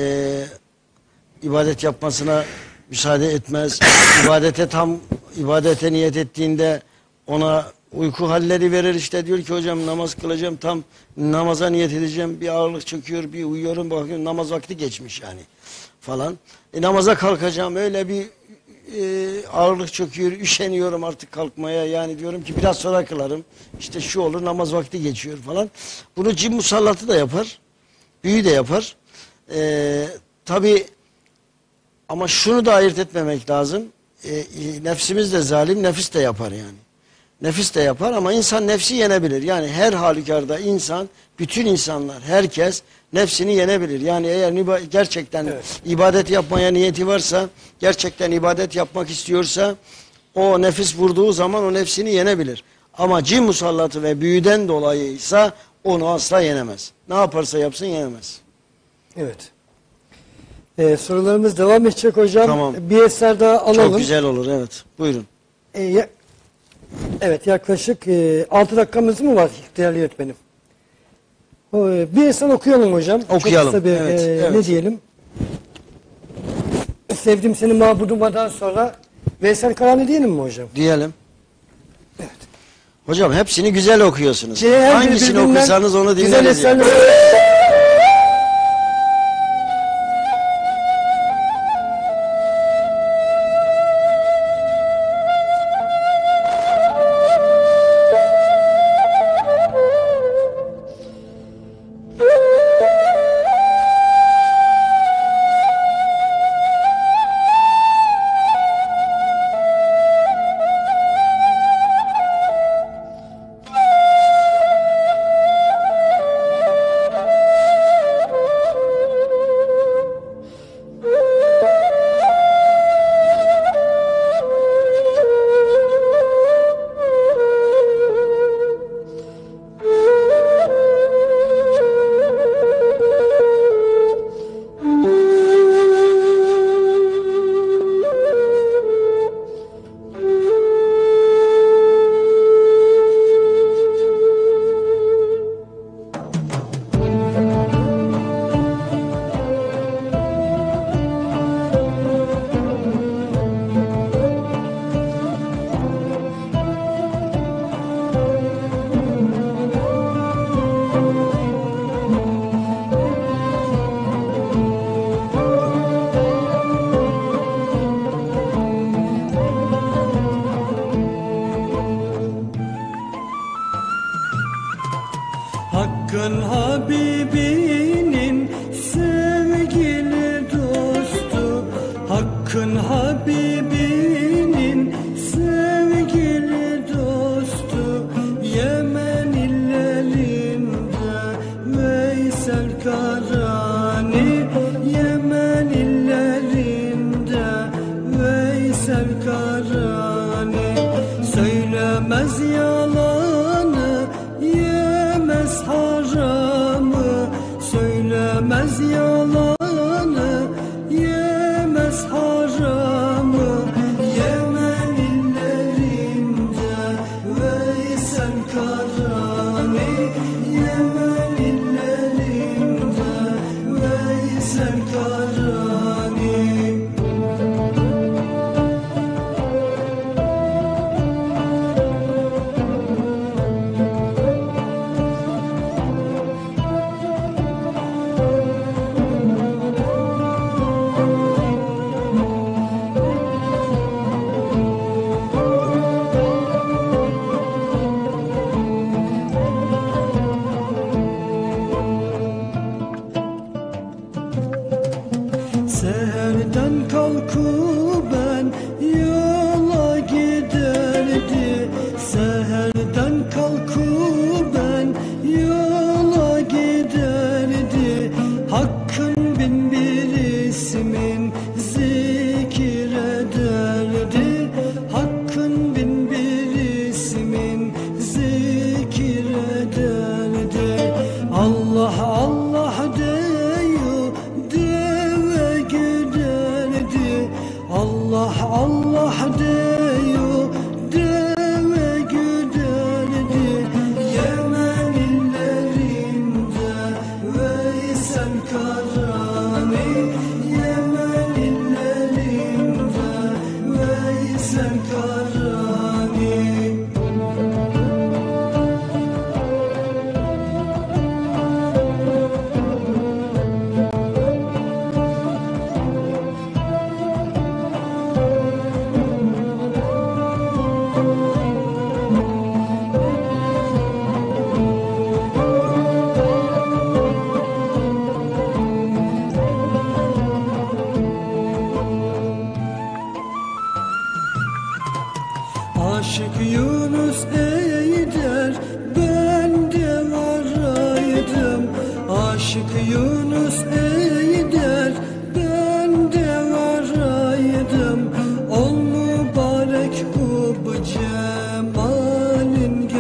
İbadet yapmasına müsaade etmez. İbadete niyet ettiğinde ona uyku halleri verir. İşte diyor ki hocam namaz kılacağım, tam namaza niyet edeceğim, bir ağırlık çöküyor, bir uyuyorum, bakıyorum namaz vakti geçmiş yani falan. Namaza kalkacağım, öyle bir ağırlık çöküyor, üşeniyorum artık kalkmaya, yani diyorum ki biraz sonra kılarım, işte şu olur, namaz vakti geçiyor falan. Bunu cin musallatı da yapar, büyü de yapar. Tabi ama şunu da ayırt etmemek lazım, nefsimiz de zalim, nefis de yapar yani. Nefis de yapar ama insan nefsi yenebilir. Yani her halükarda insan, bütün insanlar, herkes nefsini yenebilir. Yani eğer gerçekten ibadet yapmaya niyeti varsa, gerçekten ibadet yapmak istiyorsa, o nefis vurduğu zaman o nefsini yenebilir. Ama cin musallatı ve büyüden dolayıysa onu asla yenemez. Ne yaparsa yapsın yenemez. Evet. Sorularımız devam edecek hocam. Tamam. Bir eser daha alalım. Çok güzel olur, evet. Buyurun. Evet, yaklaşık 6 dakikamız mı var değerli yönetmenim? Bir eser okuyalım hocam. Okuyalım. Çok kısa bir, evet. ne diyelim? Sevdim seni mabudumadan sonra Veysel Karani diyelim mi hocam? Diyelim. Evet. Hocam hepsini güzel okuyorsunuz. Her Hangisini birbirinden okursanız onu güzel dinleriz. eserler. Hakkın Habibinin sevgili dostu, Hakkın Habibinin sevgili dostu, Yemen illerinde Veysel Karani, Yemen illerinde Veysel Karani, söylemez yalanı, yemez haramı, söylemez yalanı, yemez haramı. Yemen illerinde Veysel Karani, Yemen illerinde Veysel Karani. Seherden kalkıp ben yola giderdi, seherden kalkıp ben yola giderdi. Hakkın bin bir ismin zikrederdi, Hakkın bin bir ismin zikrederdi. Allah Allah deyu deve giderdi, Allah Allah deyu deve giderdi. Yemen illerinde Veysel Karani, Yemen illerinde Veysel Karani. Aşık Yunus eyder, ben de varaydım. Aşık Yunus eyder, ben de varaydım. Ol mübarek kub cemalin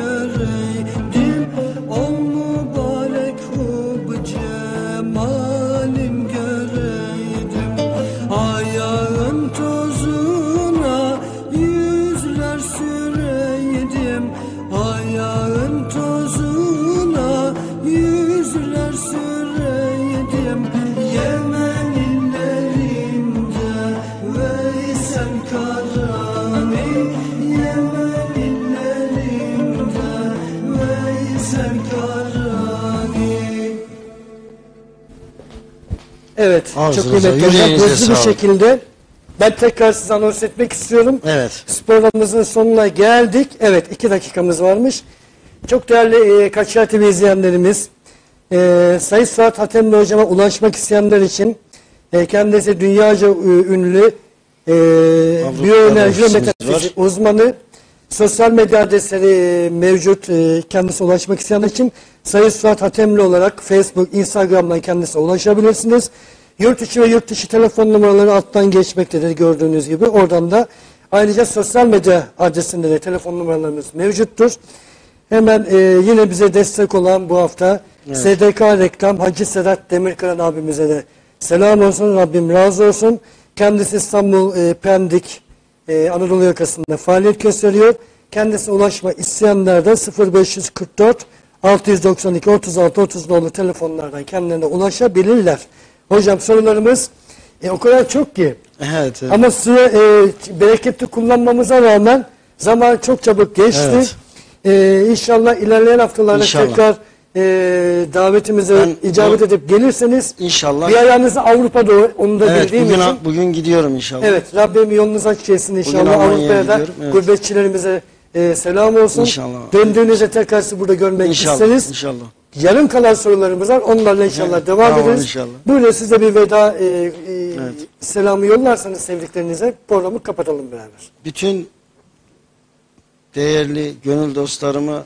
Evet, çok Ağzınıza, kıymetli hocam. yüreğinize Hızlı bir sağlık. şekilde ben tekrar size anons etmek istiyorum. Evet. Sporlarımızın sonuna geldik. Evet, 2 dakikamız varmış. Çok değerli Kaçar TV izleyenlerimiz, Sayın Suat Hatemli hocama ulaşmak isteyenler için kendisi dünyaca ünlü biyoenerji ve metafizik uzmanı. Sosyal medya adresleri mevcut. Kendisine ulaşmak isteyenler için Sayın Suat Hatemli olarak Facebook, Instagram'dan kendisine ulaşabilirsiniz. Yurt içi ve yurt dışı telefon numaraları alttan geçmektedir gördüğünüz gibi. Oradan da ayrıca sosyal medya adresinde de telefon numaralarımız mevcuttur. Hemen yine bize destek olan bu hafta SDK Reklam Hacı Sedat Demirkıran abimize de selam olsun. Rabbim razı olsun. Kendisi İstanbul Pendik Anadolu yakasında faaliyet gösteriyor. Kendisine ulaşma isteyenler de 0544 692 36 30 nolu telefonlardan kendilerine ulaşabilirler. Hocam sorularımız o kadar çok ki. Evet. Ama süre bereketli kullanmamıza rağmen zaman çok çabuk geçti. Evet. İnşallah ilerleyen haftalarda tekrar davetimize icabet edip gelirseniz İnşallah. bir ayağınızı Avrupa'da onu da bildiğim için. Bugün gidiyorum inşallah. Evet, Rabbim yolunuzu açık etsin inşallah. Almanya'ya Avrupa'ya da gidiyorum, evet. gurbetçilerimize selam olsun. İnşallah. Döndüğünüzde tekrar sizi burada görmek isteriz. İnşallah. Yarım kalan sorularımız var. Onlarla inşallah devam ederiz. İnşallah. Böyle size bir veda selamı yollarsanız sevdiklerinize programı kapatalım beraber. Bütün değerli gönül dostlarımı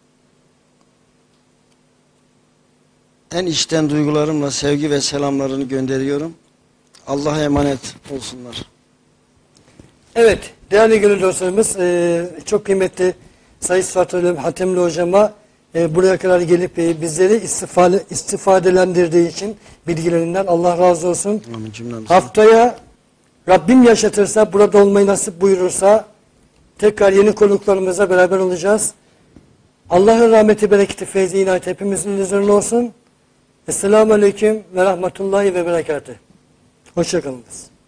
en içten duygularımla sevgi ve selamlarını gönderiyorum. Allah'a emanet olsunlar. Evet, değerli gönül dostlarımız, çok kıymetli Sayın Suat Hatemli hocama buraya kadar gelip bizleri istifadelendirdiği için bilgilerinden Allah razı olsun. Amin cümlemize. Haftaya Rabbim yaşatırsa, burada olmayı nasip buyurursa tekrar yeni konuklarımızla beraber olacağız. Allah'ın rahmeti, bereketi, feyzi, inayet hepimizin üzerine olsun. Esselamu Aleyküm ve Rahmetullahi ve Berekatuhu. Hoşçakalınız.